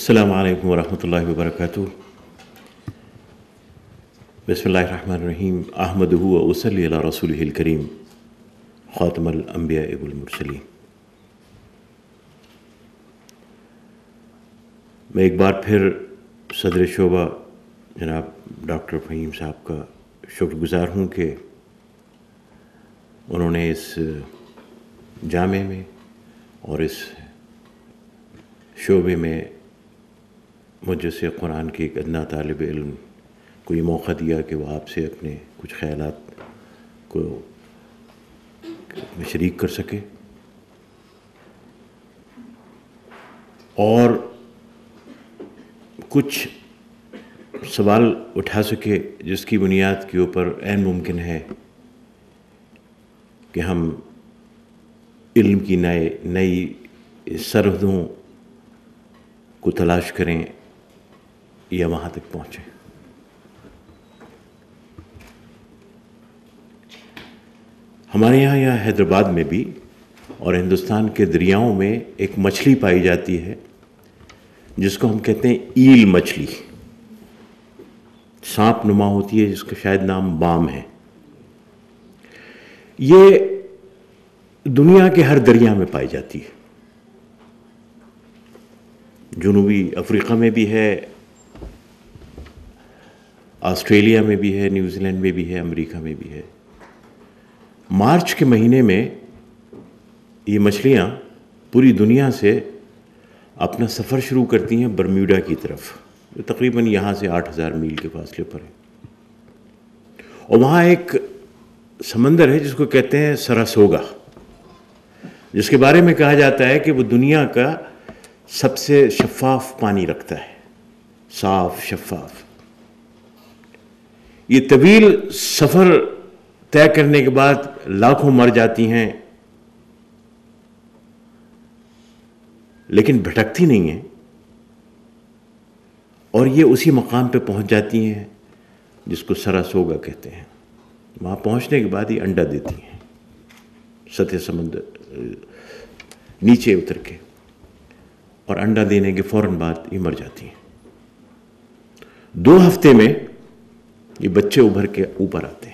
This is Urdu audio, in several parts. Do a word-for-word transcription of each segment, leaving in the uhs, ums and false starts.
السلام علیکم ورحمۃ اللہ وبرکاتہ. بسم اللہ الرحمن الرحیم. احمدہ و اصلی علی رسولہ الکریم خاتم الانبیاء والمرسلین. میں ایک بار پھر صدر شعبہ جناب ڈاکٹر فہیم صاحب کا شکر گزار ہوں کہ انہوں نے اس جامعے میں اور اس شعبے میں مجھ جیسے قرآن کے ایک ادنا طالب علم کو یہ موقع دیا کہ وہ آپ سے اپنے کچھ خیالات کو میں شریک کر سکے اور کچھ سوال اٹھا سکے جس کی بنیاد کے اوپر عین ممکن ہے کہ ہم علم کی نئے نئی سرحدوں کو تلاش کریں یا وہاں تک پہنچیں. ہمارے یہاں یہاں حیدرآباد میں بھی اور ہندوستان کے دریاؤں میں ایک مچھلی پائی جاتی ہے جس کو ہم کہتے ہیں ایل مچھلی. سانپ نما ہوتی ہے جس کا شاید نام بام ہے. یہ دنیا کے ہر دریا میں پائی جاتی ہے. جنوبی افریقہ میں بھی ہے، آسٹریلیا میں بھی ہے، نیوزی لینڈ میں بھی ہے، امریکہ میں بھی ہے. مارچ کے مہینے میں یہ مچھلیاں پوری دنیا سے اپنا سفر شروع کرتی ہیں برمیوڈا کی طرف، جو تقریباً یہاں سے آٹھ ہزار میل کے فاصلے پر ہے. اور وہاں ایک سمندر ہے جس کو کہتے ہیں سراسوگا، جس کے بارے میں کہا جاتا ہے کہ وہ دنیا کا سب سے شفاف پانی رکھتا ہے، صاف شفاف. یہ طویل سفر طے کرنے کے بعد لاکھوں مر جاتی ہیں لیکن بھٹکتی نہیں ہیں، اور یہ اسی مقام پہ پہنچ جاتی ہیں جس کو سراسوگا کہتے ہیں. وہاں پہنچنے کے بعد یہ انڈا دیتی ہیں سطح سمندر نیچے اتر کے، اور انڈا دینے کے فوراً بعد یہ مر جاتی ہیں. دو ہفتے میں یہ بچے ابھر کے اوپر آتے ہیں.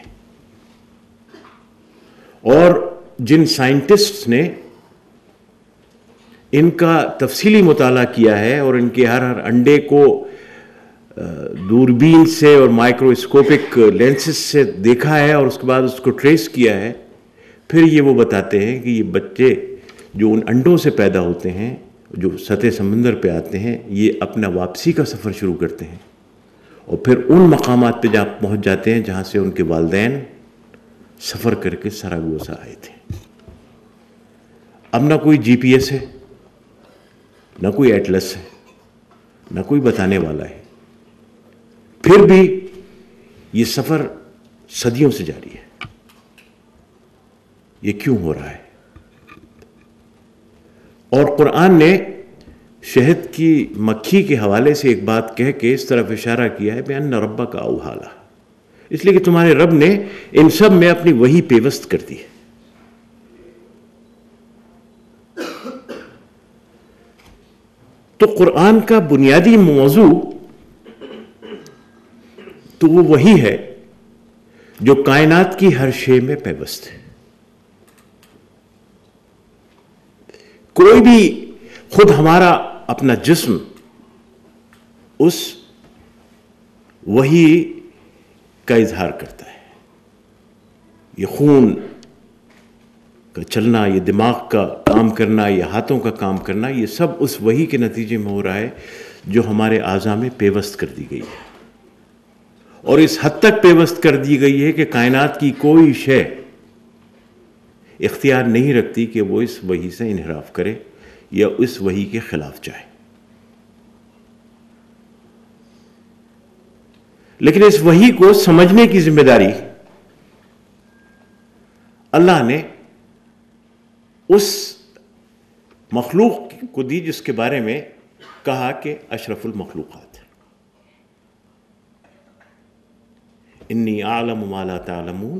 اور جن سائنٹسٹس نے ان کا تفصیلی مطالعہ کیا ہے اور ان کے ہر ہر انڈے کو دوربین سے اور مائکروسکوپک لینسز سے دیکھا ہے اور اس کے بعد اس کو ٹریس کیا ہے، پھر یہ وہ بتاتے ہیں کہ یہ بچے جو ان انڈوں سے پیدا ہوتے ہیں، جو سطح سمندر پہ آتے ہیں، یہ اپنا واپسی کا سفر شروع کرتے ہیں اور پھر ان مقامات پہ جا پہنچ جاتے ہیں جہاں سے ان کے والدین سفر کر کے سراگوسا آئے تھے. اب نہ کوئی جی پی ایس ہے، نہ کوئی ایٹلس ہے، نہ کوئی بتانے والا ہے، پھر بھی یہ سفر صدیوں سے جاری ہے. یہ کیوں ہو رہا ہے؟ اور قرآن نے شہد کی مکھی کے حوالے سے ایک بات کہہ کے اس طرف اشارہ کیا ہے بِأَنَّ رَبَّكَ أَوْحَىٰ لَهَا، اس لیے کہ تمہارے رب نے ان سب میں اپنی وحی پیوست کر دی ہے. تو قرآن کا بنیادی موضوع تو وہ وہی ہے جو کائنات کی ہر شے میں پیوست ہے. کوئی بھی خود ہمارا اپنا جسم اس وحی کا اظہار کرتا ہے. یہ خون کا چلنا، یہ دماغ کا کام کرنا، یہ ہاتھوں کا کام کرنا، یہ سب اس وحی کے نتیجے میں ہو رہا ہے جو ہمارے اعضاء میں پیوست کر دی گئی ہے. اور اس حد تک پیوست کر دی گئی ہے کہ کائنات کی کوئی شے اختیار نہیں رکھتی کہ وہ اس وحی سے انحراف کرے یا اس وحی کے خلاف جائے. لیکن اس وحی کو سمجھنے کی ذمہ داری اللہ نے اس مخلوق کو دی جس کے بارے میں کہا کہ اشرف المخلوقات ہے. انی اعلم ما لا تعلمون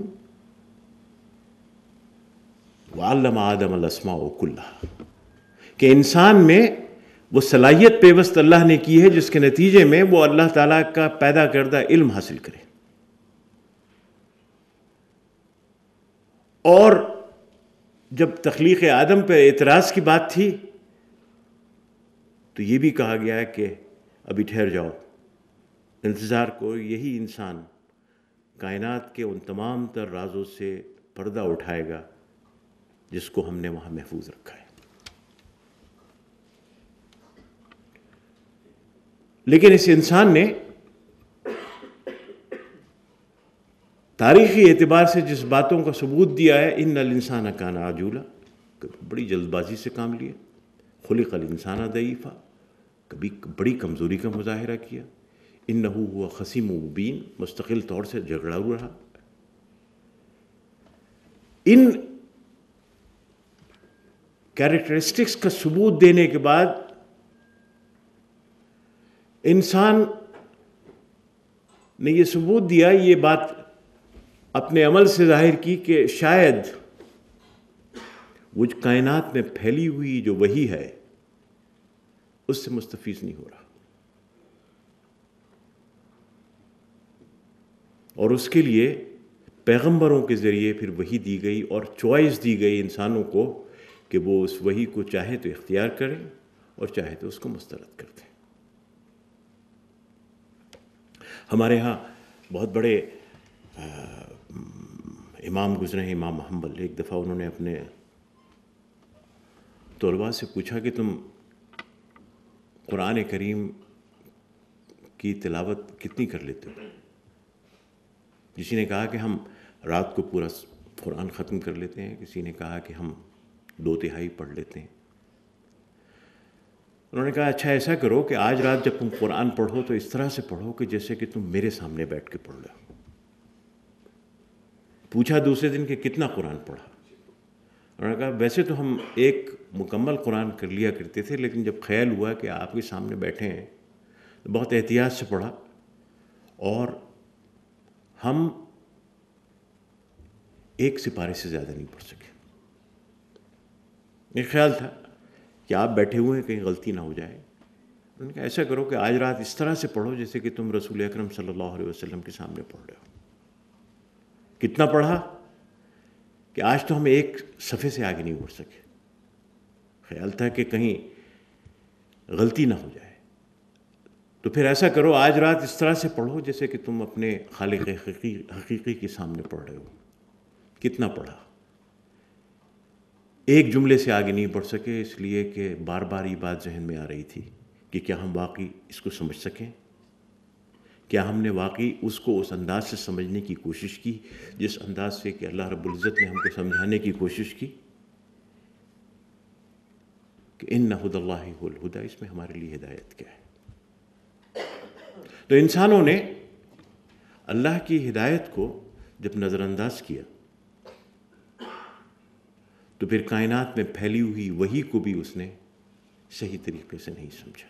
وعلم آدم الاسماء کلها، کہ انسان میں وہ صلاحیت پیوست اللہ نے کی ہے جس کے نتیجے میں وہ اللہ تعالیٰ کا پیدا کردہ علم حاصل کرے. اور جب تخلیق آدم پہ اعتراض کی بات تھی تو یہ بھی کہا گیا ہے کہ ابھی ٹھہر جاؤ، انتظار کو، یہی انسان کائنات کے ان تمام تر رازوں سے پردہ اٹھائے گا جس کو ہم نے وہاں محفوظ رکھا ہے. لیکن اس انسان نے تاریخی اعتبار سے جس باتوں کا ثبوت دیا ہے، ان الانسان کان عجولا، بڑی جلد بازی سے کام لیا، خلق الانسان ضعیفا، کبھی بڑی کمزوری کا مظاہرہ کیا، انہ ہوا خصیم مبین، مستقل طور سے جھگڑاؤ رہا. ان کیریکٹرسٹکس کا ثبوت دینے کے بعد انسان نے یہ ثبوت دیا، یہ بات اپنے عمل سے ظاہر کی کہ شاید وہ کائنات میں پھیلی ہوئی جو وحی ہے اس سے مستفیض نہیں ہو رہا، اور اس کے لیے پیغمبروں کے ذریعے پھر وحی دی گئی اور چوائس دی گئی انسانوں کو کہ وہ اس وحی کو چاہے تو اختیار کریں اور چاہے تو اس کو مسترد کر دیں. ہمارے ہاں بہت بڑے امام گزرے ہیں، امام حنبل. ایک دفعہ انہوں نے اپنے طلباء سے پوچھا کہ تم قرآن کریم کی تلاوت کتنی کر لیتے ہو؟ کسی نے کہا کہ ہم رات کو پورا قرآن ختم کر لیتے ہیں، کسی نے کہا کہ ہم دو تہائی پڑھ لیتے ہیں. انہوں نے کہا اچھا ایسا کرو کہ آج رات جب تم قرآن پڑھو تو اس طرح سے پڑھو کہ جیسے کہ تم میرے سامنے بیٹھ کے پڑھ رہے ہو. پوچھا دوسرے دن کہ کتنا قرآن پڑھا؟ انہوں نے کہا ویسے تو ہم ایک مکمل قرآن کر لیا کرتے تھے، لیکن جب خیال ہوا کہ آپ کے سامنے بیٹھے ہیں تو بہت احتیاط سے پڑھا، اور ہم ایک سپارے سے زیادہ نہیں پڑھ سکے. ایک خیال تھا کہ آپ بیٹھے ہوئے ہیں کہیں غلطی نہ ہو جائے. انہوں نے کہا ایسا کرو کہ آج رات اس طرح سے پڑھو جیسے کہ تم رسول اکرم صلی اللہ علیہ وسلم کے سامنے پڑھ رہے ہو. کتنا پڑھا کہ آج تو ہم ایک صفحے سے آگے نہیں بڑھ سکے. خیال تھا کہ کہیں غلطی نہ ہو جائے. تو پھر ایسا کرو آج رات اس طرح سے پڑھو جیسے کہ تم اپنے خالق حقیقی حقیقی کے سامنے پڑھ رہے ہو. کتنا پڑھا؟ ایک جملے سے آگے نہیں بڑھ سکے، اس لیے کہ بار بار یہ بات ذہن میں آ رہی تھی کہ کیا ہم واقعی اس کو سمجھ سکیں، کیا ہم نے واقعی اس کو اس انداز سے سمجھنے کی کوشش کی جس انداز سے کہ اللہ رب العزت نے ہم کو سمجھانے کی کوشش کی کہ ان ہدی اللہ هو الہدی، اس میں ہمارے لیے ہدایت کیا ہے. تو انسانوں نے اللہ کی ہدایت کو جب نظر انداز کیا تو پھر کائنات میں پھیلی ہوئی وحی کو بھی اس نے صحیح طریقے سے نہیں سمجھا.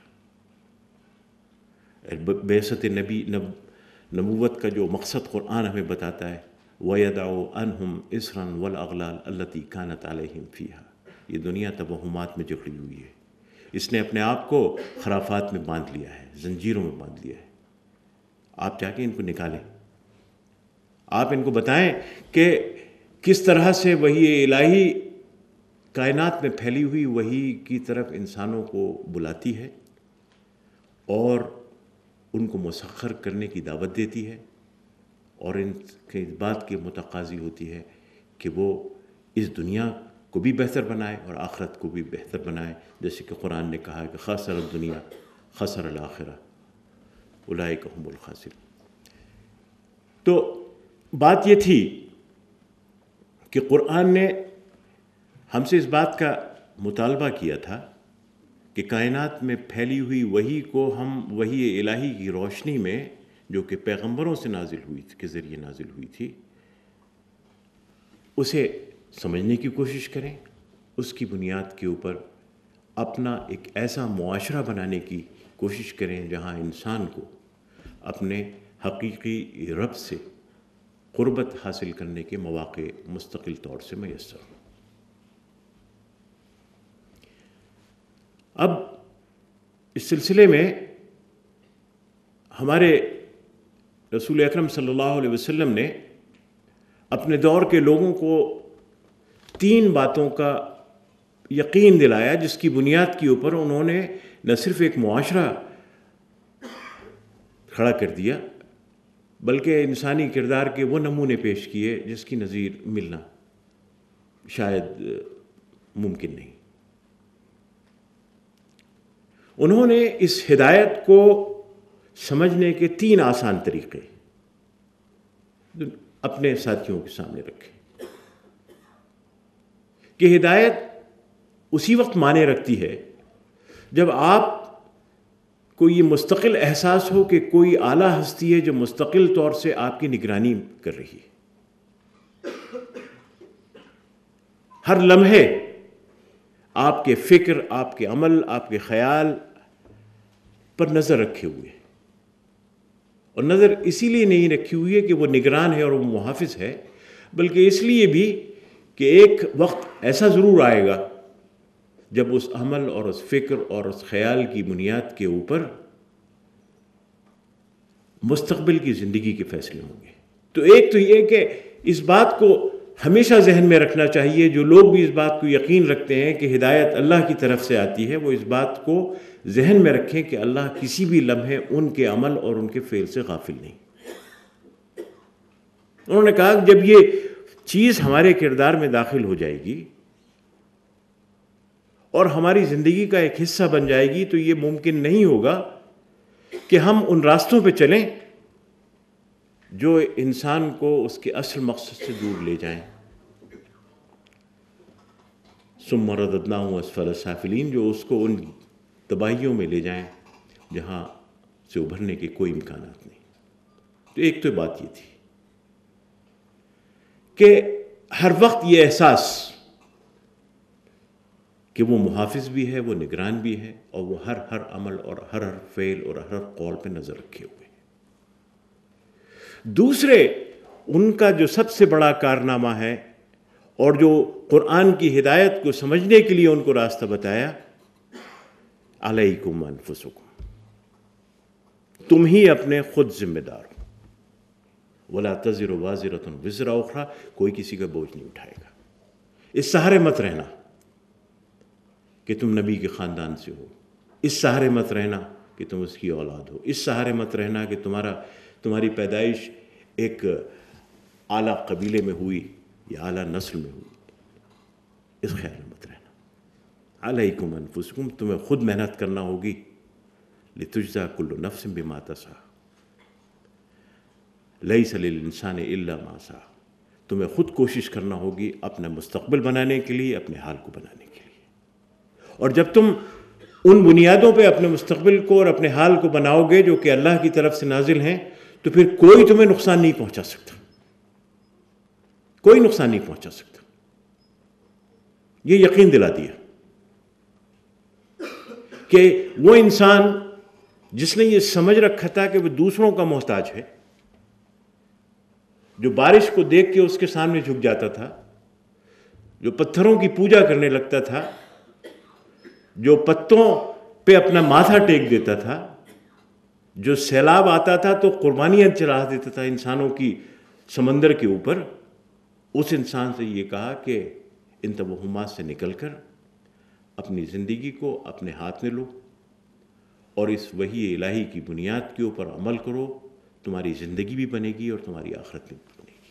بعثت نبی نبوت کا جو مقصد قرآن ہمیں بتاتا ہے وَيَدَعُ عَنْهُمْ إِسْرًا وَالْأَغْلَالَ الَّتِي كَانَتْ عَلَيْهِمْ فِيهَا. یہ دنیا توہمات میں جکڑی ہوئی ہے، اس نے اپنے آپ کو خرافات میں باندھ لیا ہے، زنجیروں میں باندھ لیا ہے. آپ جا کے ان کو نکالیں، آپ ان کو بتائیں کہ کس طرح سے وحی الہی کائنات میں پھیلی ہوئی وحی کی طرف انسانوں کو بلاتی ہے اور ان کو مسخر کرنے کی دعوت دیتی ہے، اور ان کے اس بات کے متقاضی ہوتی ہے کہ وہ اس دنیا کو بھی بہتر بنائے اور آخرت کو بھی بہتر بنائے. جیسے کہ قرآن نے کہا کہ خسر الدنیا خسر الآخرہ اولئک هم الخاسرون. تو بات یہ تھی کہ قرآن نے ہم سے اس بات کا مطالبہ کیا تھا کہ کائنات میں پھیلی ہوئی وحی کو ہم وحی الہی کی روشنی میں جو کہ پیغمبروں سے نازل ہوئی تھی کے ذریعے نازل ہوئی تھی اسے سمجھنے کی کوشش کریں، اس کی بنیاد کے اوپر اپنا ایک ایسا معاشرہ بنانے کی کوشش کریں جہاں انسان کو اپنے حقیقی رب سے قربت حاصل کرنے کے مواقع مستقل طور سے میسر ہوں. اب اس سلسلے میں ہمارے رسول اکرم صلی اللہ علیہ وسلم نے اپنے دور کے لوگوں کو تین باتوں کا یقین دلایا، جس کی بنیاد کے اوپر انہوں نے نہ صرف ایک معاشرہ کھڑا کر دیا بلکہ انسانی کردار کے وہ نمونے پیش کیے جس کی نظیر ملنا شاید ممکن نہیں۔ انہوں نے اس ہدایت کو سمجھنے کے تین آسان طریقے اپنے ساتھیوں کے سامنے رکھے کہ ہدایت اسی وقت معنی رکھتی ہے جب آپ کو یہ مستقل احساس ہو کہ کوئی اعلیٰ ہستی ہے جو مستقل طور سے آپ کی نگرانی کر رہی ہے، ہر لمحے آپ کے فکر، آپ کے عمل، آپ کے خیال پر نظر رکھے ہوئے، اور نظر اسی لیے نہیں رکھی ہوئی ہے کہ وہ نگران ہے اور وہ محافظ ہے، بلکہ اس لیے بھی کہ ایک وقت ایسا ضرور آئے گا جب اس عمل اور اس فکر اور اس خیال کی بنیاد کے اوپر مستقبل کی زندگی کے فیصلے ہوں گے۔ تو ایک تو یہ کہ اس بات کو ہمیشہ ذہن میں رکھنا چاہیے، جو لوگ بھی اس بات کو یقین رکھتے ہیں کہ ہدایت اللہ کی طرف سے آتی ہے، وہ اس بات کو ذہن میں رکھیں کہ اللہ کسی بھی لمحے ان کے عمل اور ان کے فعل سے غافل نہیں۔ انہوں نے کہا کہ جب یہ چیز ہمارے کردار میں داخل ہو جائے گی اور ہماری زندگی کا ایک حصہ بن جائے گی تو یہ ممکن نہیں ہوگا کہ ہم ان راستوں پہ چلیں جو انسان کو اس کے اصل مقصد سے دور لے جائیں۔ ثم رددناہ اسفل سافلین، جو اس کو ان تباہیوں میں لے جائیں جہاں سے ابھرنے کے کوئی امکانات نہیں۔ تو ایک تو بات یہ تھی کہ ہر وقت یہ احساس کہ وہ محافظ بھی ہے، وہ نگران بھی ہے، اور وہ ہر ہر عمل اور ہر ہر فعل اور ہر قول پہ نظر رکھے ہوئے ہیں۔ دوسرے، ان کا جو سب سے بڑا کارنامہ ہے اور جو قرآن کی ہدایت کو سمجھنے کے لیے ان کو راستہ بتایا، علیکم انفسکم، تم ہی اپنے خود ذمہ دار ہو، ولا تزر وازرۃ وزر اخری، کوئی کسی کا بوجھ نہیں اٹھائے گا۔ اس سہارے مت رہنا کہ تم نبی کے خاندان سے ہو، اس سہارے مت رہنا کہ تم اس کی اولاد ہو، اس سہارے مت رہنا کہ تمہارا تمہاری پیدائش ایک اعلیٰ قبیلے میں ہوئی یا اعلیٰ نسل میں ہوئی، اس خیال میں مت رہنا۔ علیکم انفسکم، تمہیں خود محنت کرنا ہوگی، لتجزا کل نفس بما تسعی، لیس للانسان الا ما سعی، تمہیں خود کوشش کرنا ہوگی اپنا مستقبل بنانے کے لیے، اپنے حال کو بنانے کے لیے۔ اور جب تم ان بنیادوں پہ اپنے مستقبل کو اور اپنے حال کو بناؤ گے جو کہ اللہ کی طرف سے نازل ہیں، تو پھر کوئی تمہیں نقصان نہیں پہنچا سکتا، کوئی نقصان نہیں پہنچا سکتا۔ یہ یقین دلا دیا کہ وہ انسان جس نے یہ سمجھ رکھا تھا کہ وہ دوسروں کا محتاج ہے، جو بارش کو دیکھ کے اس کے سامنے جھک جاتا تھا، جو پتھروں کی پوجا کرنے لگتا تھا، جو پتوں پہ اپنا ماتھا ٹیک دیتا تھا، جو سیلاب آتا تھا تو قربانیاں چڑھا دیتا تھا انسانوں کی سمندر کے اوپر، اس انسان سے یہ کہا کہ ان توہمات سے نکل کر اپنی زندگی کو اپنے ہاتھ میں لو اور اس وحی الہی کی بنیاد کے اوپر عمل کرو، تمہاری زندگی بھی بنے گی اور تمہاری آخرت بھی بنے گی۔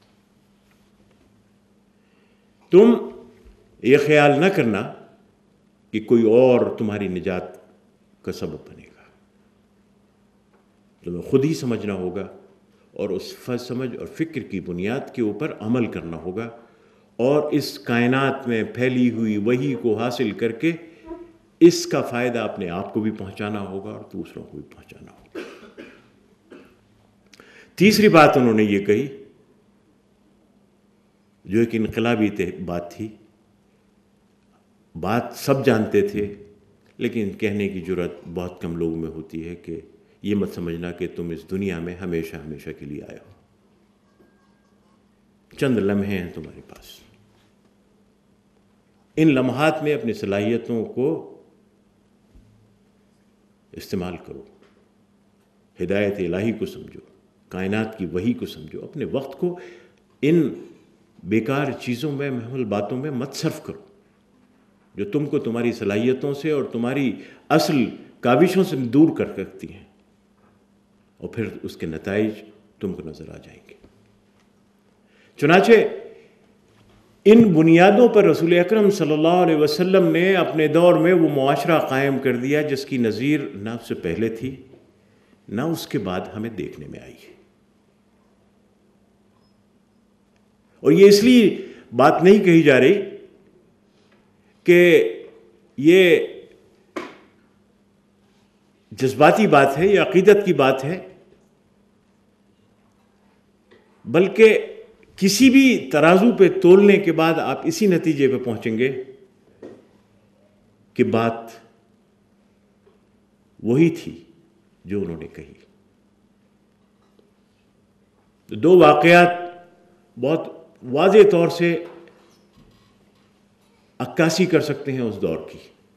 تم یہ خیال نہ کرنا کہ کوئی اور تمہاری نجات کا سبب بنے گا، تمہیں خود ہی سمجھنا ہوگا اور اس سمجھ اور فکر کی بنیاد کے اوپر عمل کرنا ہوگا، اور اس کائنات میں پھیلی ہوئی وحی کو حاصل کر کے اس کا فائدہ اپنے آپ کو بھی پہنچانا ہوگا اور دوسروں کو بھی پہنچانا ہوگا۔ تیسری بات انہوں نے یہ کہی جو ایک انقلابی بات تھی، بات سب جانتے تھے لیکن کہنے کی جرات بہت کم لوگوں میں ہوتی ہے کہ یہ مت سمجھنا کہ تم اس دنیا میں ہمیشہ ہمیشہ کے لیے آئے ہو، چند لمحے ہیں تمہارے پاس، ان لمحات میں اپنی صلاحیتوں کو استعمال کرو، ہدایت الہی کو سمجھو، کائنات کی وحی کو سمجھو، اپنے وقت کو ان بیکار چیزوں میں، محمل باتوں میں مت صرف کرو جو تم کو تمہاری صلاحیتوں سے اور تمہاری اصل کاوشوں سے دور کر رکھتی ہیں، اور پھر اس کے نتائج تم کو نظر آ جائیں گے۔ چنانچہ ان بنیادوں پر رسول اکرم صلی اللہ علیہ وسلم نے اپنے دور میں وہ معاشرہ قائم کر دیا جس کی نظیر نہ اس سے پہلے تھی نہ اس کے بعد ہمیں دیکھنے میں آئی ہے۔ اور یہ اس لیے بات نہیں کہی جا رہی کہ یہ جذباتی بات ہے یا عقیدت کی بات ہے، بلکہ کسی بھی ترازو پہ تولنے کے بعد آپ اسی نتیجے پہ پہنچیں گے کہ بات وہی تھی جو انہوں نے کہی۔ دو واقعات بہت واضح طور سے عکاسی کر سکتے ہیں اس دور کی۔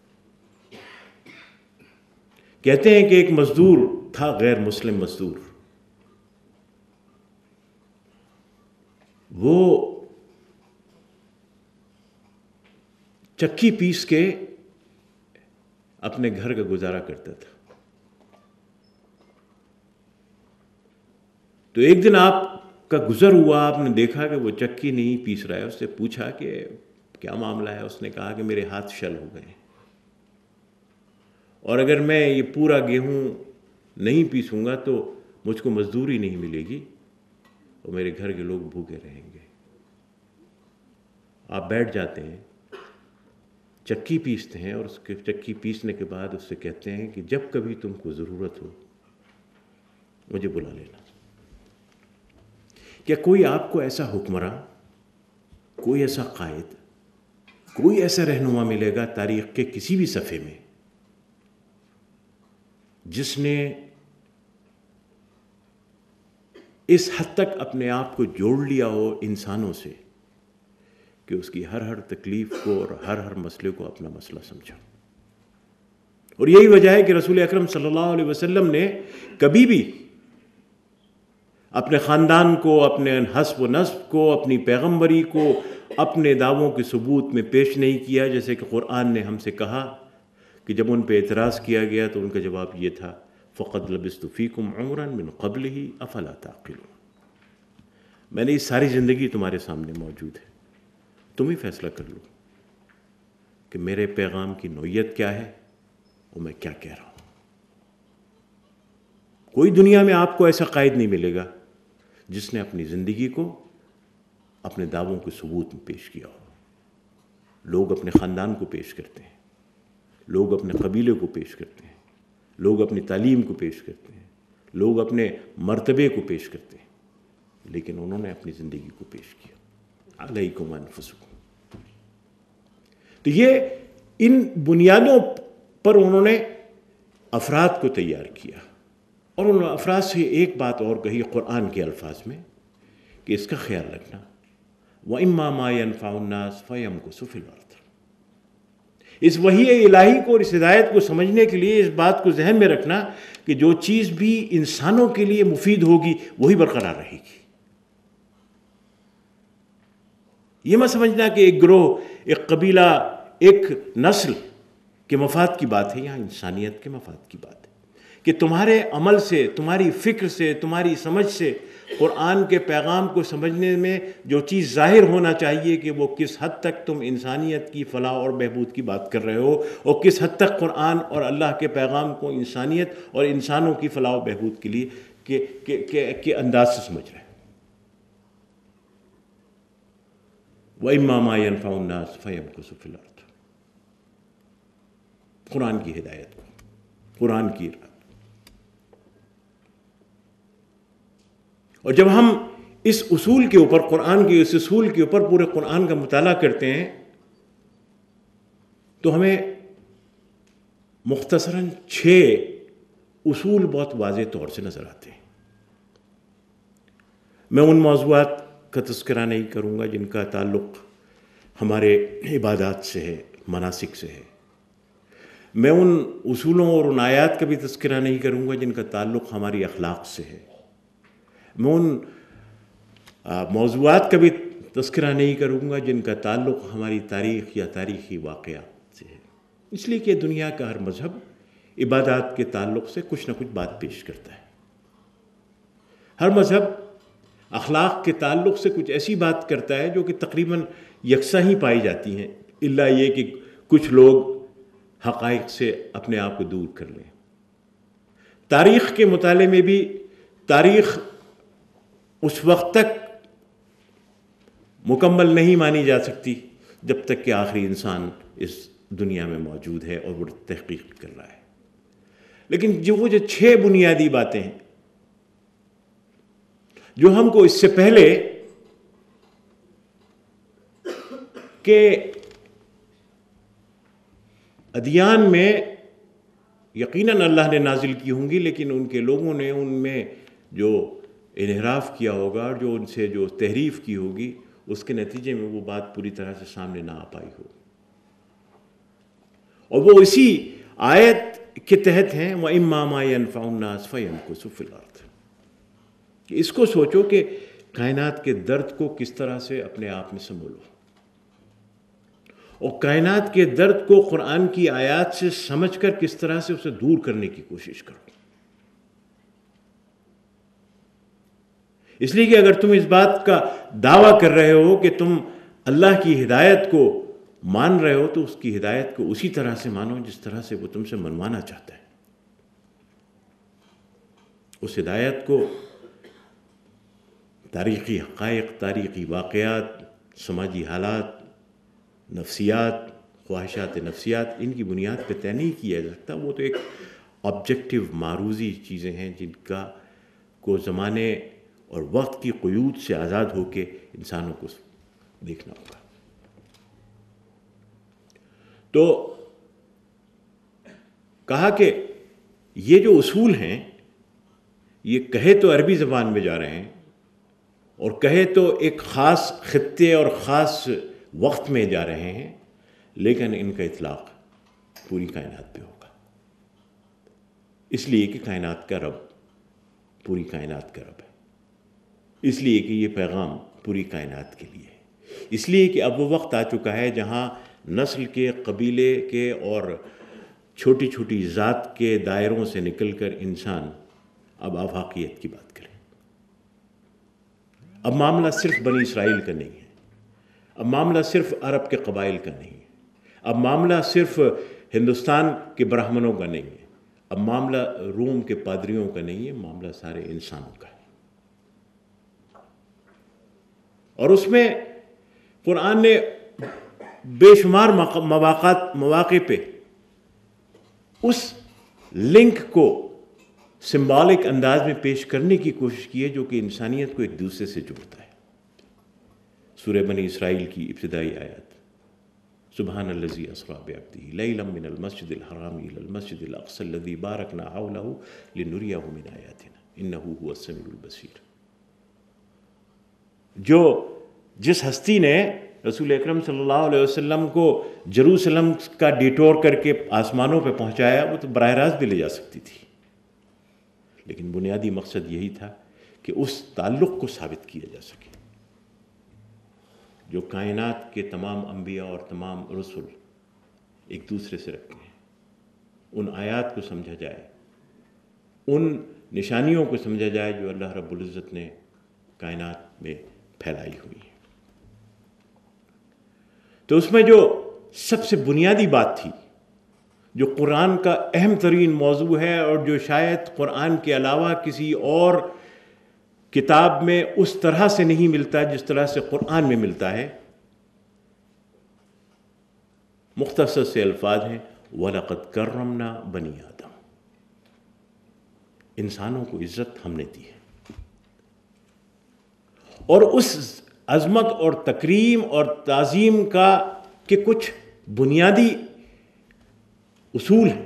کہتے ہیں کہ ایک مزدور تھا، غیر مسلم مزدور، وہ چکی پیس کے اپنے گھر کا گزارا کرتا تھا۔ تو ایک دن آپ کا گزر ہوا، آپ نے دیکھا کہ وہ چکی نہیں پیس رہا ہے، اس سے پوچھا کہ کیا معاملہ ہے؟ اس نے کہا کہ میرے ہاتھ شل ہو گئے، اور اگر میں یہ پورا گیہوں نہیں پیسوں گا تو مجھ کو مزدوری نہیں ملے گی اور میرے گھر کے لوگ بھوکے رہیں گے۔ آپ بیٹھ جاتے ہیں، چکی پیستے ہیں، اور اس کے چکی پیسنے کے بعد اس سے کہتے ہیں کہ جب کبھی تم کو ضرورت ہو مجھے بلا لینا۔ کیا کوئی آپ کو ایسا حکمراں، کوئی ایسا قائد، کوئی ایسا رہنما ملے گا تاریخ کے کسی بھی صفحے میں جس نے اس حد تک اپنے آپ کو جوڑ لیا ہو انسانوں سے کہ اس کی ہر ہر تکلیف کو اور ہر ہر مسئلے کو اپنا مسئلہ سمجھا؟ اور یہی وجہ ہے کہ رسول اکرم صلی اللہ علیہ وسلم نے کبھی بھی اپنے خاندان کو، اپنے حسب و نسب کو، اپنی پیغمبری کو اپنے دعووں کے ثبوت میں پیش نہیں کیا، جیسے کہ قرآن نے ہم سے کہا کہ جب ان پہ اعتراض کیا گیا تو ان کا جواب یہ تھا فَقَدْ لَبِثْتُ فِيكُمْ عُمْرًا مِّن قَبْلِهِ أَفَلَا تَعْقِلُونَ، میں نے اس ساری زندگی تمہارے سامنے موجود ہے، تم ہی فیصلہ کر لو کہ میرے پیغام کی نوعیت کیا ہے اور میں کیا کہہ رہا ہوں۔ کوئی دنیا میں آپ کو ایسا قائد نہیں ملے گا جس نے اپنی زندگی کو اپنے دعووں کے ثبوت میں پیش کیا ہو۔ لوگ اپنے خاندان کو پیش کرتے ہیں، لوگ اپنے قبیلے کو پیش کرتے ہیں، لوگ اپنی تعلیم کو پیش کرتے ہیں، لوگ اپنے مرتبے کو پیش کرتے ہیں، لیکن انہوں نے اپنی زندگی کو پیش کیا، علیکم انفسکم۔ تو یہ ان بنیادوں پر انہوں نے افراد کو تیار کیا، اور ان افراد سے ایک بات اور کہی قرآن کے الفاظ میں کہ اس کا خیال رکھنا، وَإِمَّا مَا يَنْفَعُ النَّاسَ فَيَمْكُثُ فِي الْأَرْضِ۔ اس وحی الہی کو اور اس ہدایت کو سمجھنے کے لیے اس بات کو ذہن میں رکھنا کہ جو چیز بھی انسانوں کے لیے مفید ہوگی وہی برقرار رہے گی۔ یہ مت سمجھنا کہ ایک گروہ، ایک قبیلہ، ایک نسل کے مفاد کی بات ہے، یہاں انسانیت کے مفاد کی بات ہے کہ تمہارے عمل سے، تمہاری فکر سے، تمہاری سمجھ سے قرآن کے پیغام کو سمجھنے میں جو چیز ظاہر ہونا چاہیے کہ وہ کس حد تک تم انسانیت کی فلاح اور بہبود کی بات کر رہے ہو، اور کس حد تک قرآن اور اللہ کے پیغام کو انسانیت اور انسانوں کی فلاح و بہبود کے لیے کے, کے, کے, کے انداز سے سمجھ رہے ہیں۔ وَإِمَّا مَا يَنْفَعُ النَّاسَ فَيَمْكُثُ فِي الْأَرْضِ، قرآن کی ہدایت کو، قرآن کی رات۔ اور جب ہم اس اصول کے اوپر، قرآن کے اس اصول کے اوپر پورے قرآن کا مطالعہ کرتے ہیں تو ہمیں مختصراً چھ اصول بہت واضح طور سے نظر آتے ہیں۔ میں ان موضوعات کا تذکرہ نہیں کروں گا جن کا تعلق ہمارے عبادات سے ہے، مناسک سے ہے، میں ان اصولوں اور ان آیات کا بھی تذکرہ نہیں کروں گا جن کا تعلق ہماری اخلاق سے ہے، میں ان موضوعات کا بھی تذکرہ نہیں کروں گا جن کا تعلق ہماری تاریخ یا تاریخی واقعات سے ہے، اس لیے کہ دنیا کا ہر مذہب عبادات کے تعلق سے کچھ نہ کچھ بات پیش کرتا ہے، ہر مذہب اخلاق کے تعلق سے کچھ ایسی بات کرتا ہے جو کہ تقریباً یکساں ہی پائی جاتی ہیں، الا یہ کہ کچھ لوگ حقائق سے اپنے آپ کو دور کر لیں۔ تاریخ کے مطالعے میں بھی تاریخ اس وقت تک مکمل نہیں مانی جا سکتی جب تک کہ آخری انسان اس دنیا میں موجود ہے اور وہ تحقیق کر رہا ہے، لیکن جو وہ جو چھ بنیادی باتیں ہیں جو ہم کو اس سے پہلے کہ ادیان میں یقیناً اللہ نے نازل کی ہوں گی، لیکن ان کے لوگوں نے ان میں جو انحراف کیا ہوگا اور جو ان سے جو تحریف کی ہوگی اس کے نتیجے میں وہ بات پوری طرح سے سامنے نہ آ پائی ہو، اور وہ اسی آیت کے تحت ہیں وَإِمَّا مَا يَنْفَعُ النَّاسَ فَيَمْكُثُ فِي الْأَرْضِ، کہ اس کو سوچو کہ کائنات کے درد کو کس طرح سے اپنے آپ میں سنبھالو، اور کائنات کے درد کو قرآن کی آیات سے سمجھ کر کس طرح سے اسے دور کرنے کی کوشش کرو، اس لیے کہ اگر تم اس بات کا دعویٰ کر رہے ہو کہ تم اللہ کی ہدایت کو مان رہے ہو تو اس کی ہدایت کو اسی طرح سے مانو جس طرح سے وہ تم سے منوانا چاہتا ہے، اس ہدایت کو تاریخی حقائق، تاریخی واقعات، سماجی حالات، نفسیات، خواہشات نفسیات، ان کی بنیاد پہ طے نہیں کیا جا سکتا، وہ تو ایک آبجیکٹیو معروضی چیزیں ہیں جن کا کو زمانے اور وقت کی قیود سے آزاد ہو کے انسانوں کو دیکھنا ہوگا۔ تو کہا کہ یہ جو اصول ہیں یہ کہے تو عربی زبان میں جا رہے ہیں اور کہے تو ایک خاص خطے اور خاص وقت میں جا رہے ہیں، لیکن ان کا اطلاق پوری کائنات پہ ہوگا، اس لیے کہ کائنات کا رب پوری کائنات کا رب ہے، اس لیے کہ یہ پیغام پوری کائنات کے لیے ہے، اس لیے کہ اب وہ وقت آ چکا ہے جہاں نسل کے، قبیلے کے اور چھوٹی چھوٹی ذات کے دائروں سے نکل کر انسان اب آفاقیت کی بات کرے۔ اب معاملہ صرف بنی اسرائیل کا نہیں ہے، اب معاملہ صرف عرب کے قبائل کا نہیں ہے، اب معاملہ صرف ہندوستان کے برہمنوں کا نہیں ہے، اب معاملہ روم کے پادریوں کا نہیں ہے، معاملہ سارے انسانوں کا ہے، اور اس میں قرآن نے بے شمار مواقع مواقع پہ اس لنک کو سمبولک انداز میں پیش کرنے کی کوشش کی ہے جو کہ انسانیت کو ایک دوسرے سے جوڑتا ہے۔ سورہ بنی اسرائیل کی ابتدائی آیات، سبحان الذی اسری بعبدہ لیلا من المسجد الحرام الی المسجد الاقصی الذی بارکنا حولہ لنریہ من آیاتنا انہ هو السمیع البصیر، جو جس ہستی نے رسول اکرم صلی اللہ علیہ وسلم کو جروسلم کا ڈیٹور کر کے آسمانوں پہ پہنچایا، وہ تو براہ راست بھی لے جا سکتی تھی، لیکن بنیادی مقصد یہی تھا کہ اس تعلق کو ثابت کیا جا سکے جو کائنات کے تمام انبیاء اور تمام رسول ایک دوسرے سے رکھتے ہیں، ان آیات کو سمجھا جائے، ان نشانیوں کو سمجھا جائے جو اللہ رب العزت نے کائنات میں پھیلائی ہوئی ہیں۔ تو اس میں جو سب سے بنیادی بات تھی، جو قرآن کا اہم ترین موضوع ہے اور جو شاید قرآن کے علاوہ کسی اور کتاب میں اس طرح سے نہیں ملتا جس طرح سے قرآن میں ملتا ہے، مختصر سے الفاظ ہیں وَلَقَدْ كَرَّمْنَا بَنِي آدم، انسانوں کو عزت ہم نے دی ہے، اور اس عظمت اور تکریم اور تعظیم کا کے کچھ بنیادی اصول ہیں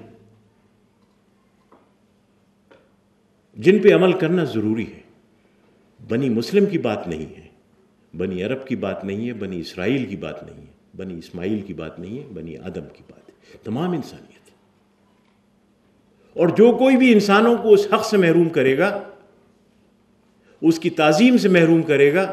جن پہ عمل کرنا ضروری ہے۔ بنی مسلم کی بات نہیں ہے، بنی عرب کی بات نہیں ہے، بنی اسرائیل کی بات نہیں ہے، بنی اسماعیل کی بات نہیں ہے، بنی آدم کی بات ہے، تمام انسانیت۔ اور جو کوئی بھی انسانوں کو اس حق سے محروم کرے گا، اس کی تعظیم سے محروم کرے گا،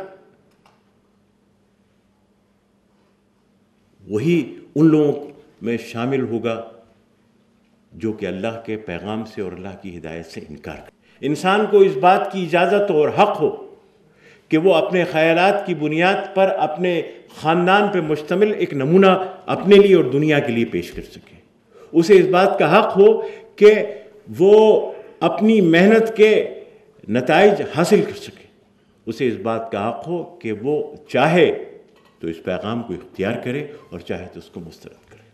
وہی ان لوگوں میں شامل ہوگا جو کہ اللہ کے پیغام سے اور اللہ کی ہدایت سے انکار کرے۔ انسان کو اس بات کی اجازت اور حق ہو کہ وہ اپنے خیالات کی بنیاد پر اپنے خاندان پہ مشتمل ایک نمونہ اپنے لیے اور دنیا کے لیے پیش کر سکے۔ اسے اس بات کا حق ہو کہ وہ اپنی محنت کے نتائج حاصل کر سکے۔ اسے اس بات کا حق ہو کہ وہ چاہے تو اس پیغام کو اختیار کرے اور چاہے تو اس کو مسترد کرے۔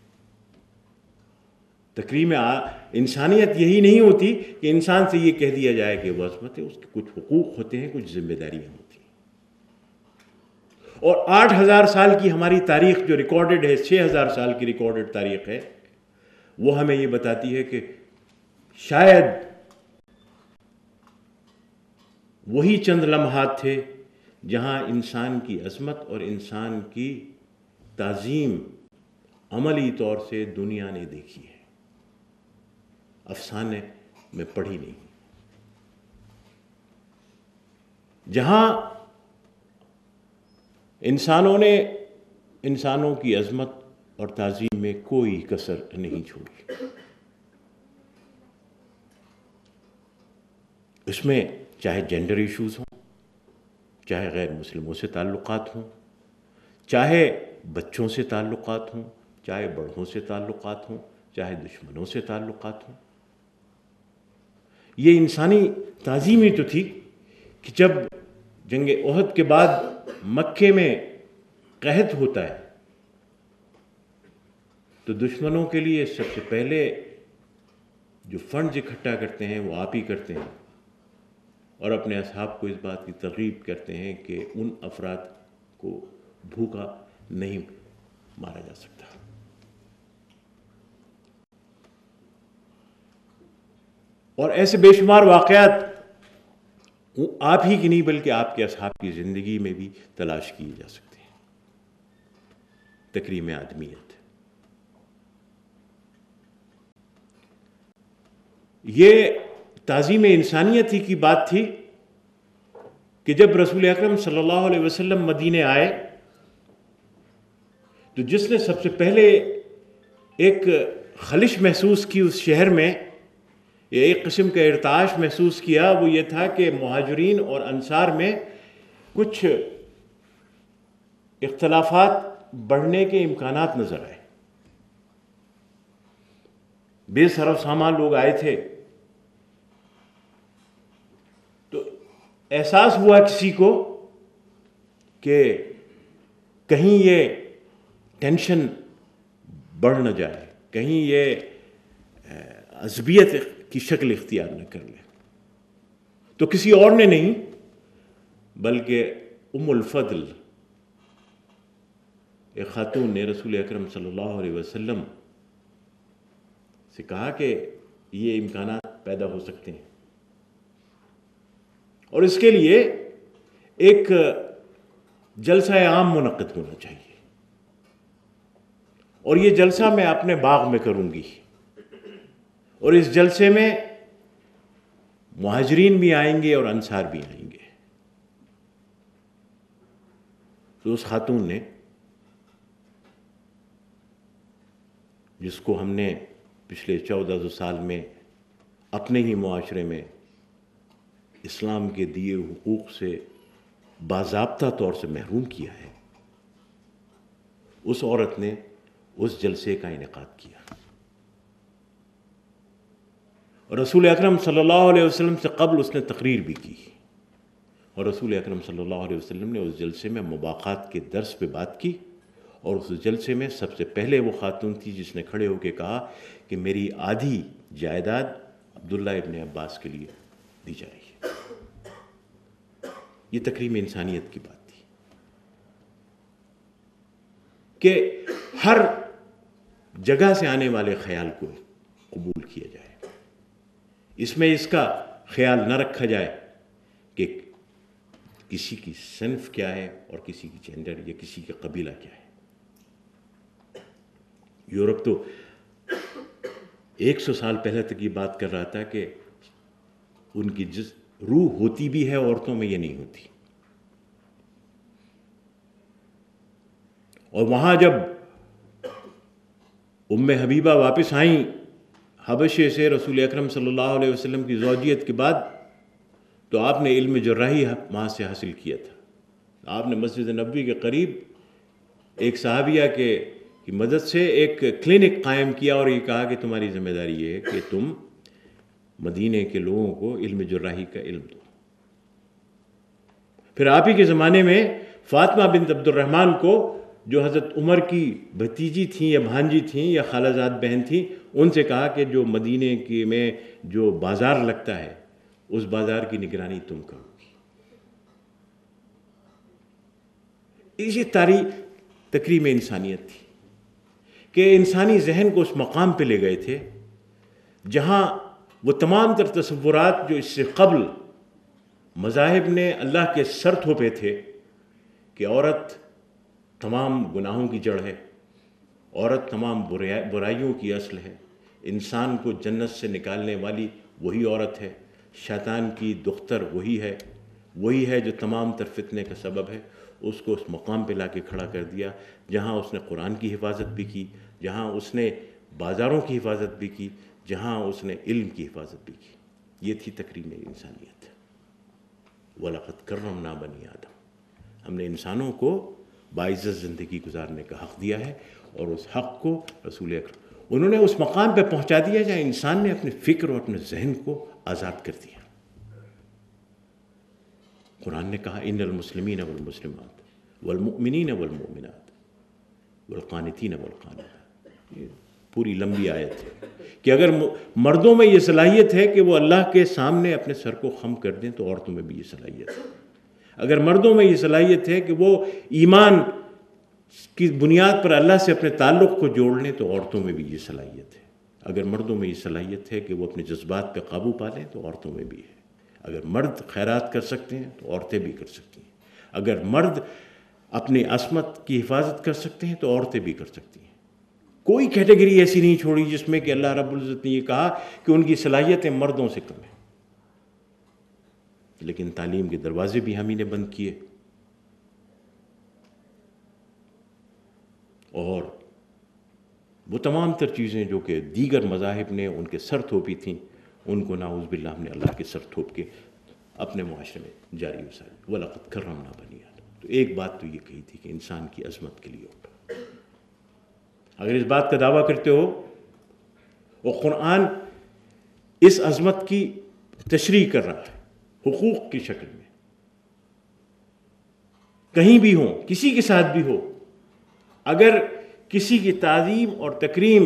تکریم انسانیت یہی نہیں ہوتی کہ انسان سے یہ کہہ دیا جائے کہ وہ عصمت ہے، اس کے کچھ حقوق ہوتے ہیں، کچھ ذمہ داریاں ہوتی ہیں۔ اور آٹھ ہزار سال کی ہماری تاریخ جو ریکارڈڈ ہے، چھ ہزار سال کی ریکارڈڈ تاریخ ہے، وہ ہمیں یہ بتاتی ہے کہ شاید وہی چند لمحات تھے جہاں انسان کی عظمت اور انسان کی تعظیم عملی طور سے دنیا نے دیکھی ہے، افسانے میں پڑھی نہیں۔ جہاں انسانوں نے انسانوں کی عظمت اور تعظیم میں کوئی کسر نہیں چھوڑی، اس میں چاہے جینڈر ایشوز ہوں، چاہے غیر مسلموں سے تعلقات ہوں، چاہے بچوں سے تعلقات ہوں، چاہے بڑھوں سے تعلقات ہوں، چاہے دشمنوں سے تعلقات ہوں۔ یہ انسانی تعظیم ہی تو تھی کہ جب جنگ احد کے بعد مکے میں قحط ہوتا ہے تو دشمنوں کے لیے سب سے پہلے جو فنڈز اکٹھا کرتے ہیں وہ آپ ہی کرتے ہیں، اور اپنے اصحاب کو اس بات کی ترغیب کرتے ہیں کہ ان افراد کو بھوکا نہیں مارا جا سکتا۔ اور ایسے بے شمار واقعات آپ ہی کی نہیں بلکہ آپ کے اصحاب کی زندگی میں بھی تلاش کیے جا سکتے ہیں۔ تکریم آدمیت، یہ تعظیم انسانیت ہی کی بات تھی کہ جب رسول اکرم صلی اللہ علیہ وسلم مدینے آئے تو جس نے سب سے پہلے ایک خلش محسوس کی اس شہر میں، یا ایک قسم کا ارتعاش محسوس کیا، وہ یہ تھا کہ مہاجرین اور انصار میں کچھ اختلافات بڑھنے کے امکانات نظر آئے۔ بے سر و سامان لوگ آئے تھے، تو احساس ہوا کسی کو کہ کہیں یہ ٹینشن بڑھ نہ جائے، کہیں یہ عصبیت کی شکل اختیار نہ کر لے۔ تو کسی اور نے نہیں بلکہ ام الفضل ایک خاتون نے رسول اکرم صلی اللہ علیہ وسلم سے کہا کہ یہ امکانات پیدا ہو سکتے ہیں، اور اس کے لیے ایک جلسہ عام منعقد ہونا چاہیے، اور یہ جلسہ میں اپنے باغ میں کروں گی، اور اس جلسے میں مہاجرین بھی آئیں گے اور انصار بھی آئیں گے۔ تو اس خاتون نے، جس کو ہم نے پچھلے چودہ سو سال میں اپنے ہی معاشرے میں اسلام کے دیے حقوق سے باضابطہ طور سے محروم کیا ہے، اس عورت نے اس جلسے کا انعقاد کیا، اور رسول اکرم صلی اللہ علیہ وسلم سے قبل اس نے تقریر بھی کی، اور رسول اکرم صلی اللہ علیہ وسلم نے اس جلسے میں مباحثات کے درس پہ بات کی، اور اس جلسے میں سب سے پہلے وہ خاتون تھی جس نے کھڑے ہو کے کہا کہ میری آدھی جائیداد عبداللہ ابن عباس کے لیے دی جا رہی ہے۔ یہ تکریم انسانیت کی بات تھی کہ ہر جگہ سے آنے والے خیال کو قبول کیا جائے، اس میں اس کا خیال نہ رکھا جائے کہ کسی کی صنف کیا ہے اور کسی کی جینڈر یا کسی کا قبیلہ کیا ہے۔ یورپ تو ایک سو سال پہلے تک یہ بات کر رہا تھا کہ ان کی جس روح ہوتی بھی ہے عورتوں میں، یہ نہیں ہوتی. اور وہاں جب ام حبیبہ واپس آئیں حبشے سے رسول اکرم صلی اللہ علیہ وسلم کی زوجیت کے بعد، تو آپ نے علم جراحی وہاں سے حاصل کیا تھا. آپ نے مسجد نبوی کے قریب ایک صحابیہ کے کی مدد سے ایک کلینک قائم کیا اور یہ کہا کہ تمہاری ذمہ داری یہ ہے کہ تم مدینے کے لوگوں کو علم جراحی کا علم دو. پھر آپ ہی کے زمانے میں فاطمہ بنت عبد الرحمن کو، جو حضرت عمر کی بھتیجی تھیں یا بھانجی تھیں یا خالہ زاد بہن تھیں، ان سے کہا کہ جو مدینے کی میں جو بازار لگتا ہے اس بازار کی نگرانی تم کرو گی. اسی تاریخ تقریم انسانیت تھی کہ انسانی ذہن کو اس مقام پہ لے گئے تھے جہاں وہ تمام تر تصورات جو اس سے قبل مذاہب نے اللہ کے سر تھوپے تھے کہ عورت تمام گناہوں کی جڑ ہے، عورت تمام برائیوں کی اصل ہے، انسان کو جنت سے نکالنے والی وہی عورت ہے، شیطان کی دختر وہی ہے، وہی ہے جو تمام تر فتنے کا سبب ہے. اس کو اس مقام پہ لا کے کھڑا کر دیا جہاں اس نے قرآن کی حفاظت بھی کی، جہاں اس نے بازاروں کی حفاظت بھی کی، جہاں اس نے علم کی حفاظت بھی کی. یہ تھی تکریم انسانیت. وَلَقَدْ كَرَّمْنَا بَنِي آدم. ہم نے انسانوں کو باعزت زندگی گزارنے کا حق دیا ہے، اور اس حق کو رسول اکرم انہوں نے اس مقام پہ پہنچا دیا جہاں انسان نے اپنے فکر اور اپنے ذہن کو آزاد کر دیا. قرآن نے کہا ان المسلمین والمسلمات والمؤمنین والمؤمنات والقانتین والقانتات. یہ پوری لمبی آیت ہے کہ اگر مردوں میں یہ صلاحیت ہے کہ وہ اللہ کے سامنے اپنے سر کو خم کر دیں تو عورتوں میں بھی یہ صلاحیت ہے. اگر مردوں میں یہ صلاحیت ہے کہ وہ ایمان کی بنیاد پر اللہ سے اپنے تعلق کو جوڑ لیں تو عورتوں میں بھی یہ صلاحیت ہے. اگر مردوں میں یہ صلاحیت ہے کہ وہ اپنے جذبات پہ قابو پا لیں تو عورتوں میں بھی ہے. اگر مرد خیرات کر سکتے ہیں تو عورتیں بھی کر سکتی ہیں. اگر مرد اپنی عصمت کی حفاظت کر سکتے ہیں تو عورتیں بھی کر سکتی ہیں. کوئی کیٹیگری ایسی نہیں چھوڑی جس میں کہ اللہ رب العزت نے یہ کہا کہ ان کی صلاحیتیں مردوں سے کم ہیں. لیکن تعلیم کے دروازے بھی ہم ہی نے بند کیے، اور وہ تمام تر چیزیں جو کہ دیگر مذاہب نے ان کے سر تھوپی تھیں، ان کو نعوذ باللہ ہم نے اللہ کے سر تھوپ کے اپنے معاشرے میں جاری وسائل. وَلَقَدْ كَرَّمْنَا بَنِي آدم. تو ایک بات تو یہ کہی تھی کہ انسان کی عظمت کے لیے اٹھو. اگر اس بات کا دعویٰ کرتے ہو، اور قرآن اس عظمت کی تشریح کر رہا ہے حقوق کی شکل میں، کہیں بھی ہو، کسی کے ساتھ بھی ہو، اگر کسی کی تعظیم اور تکریم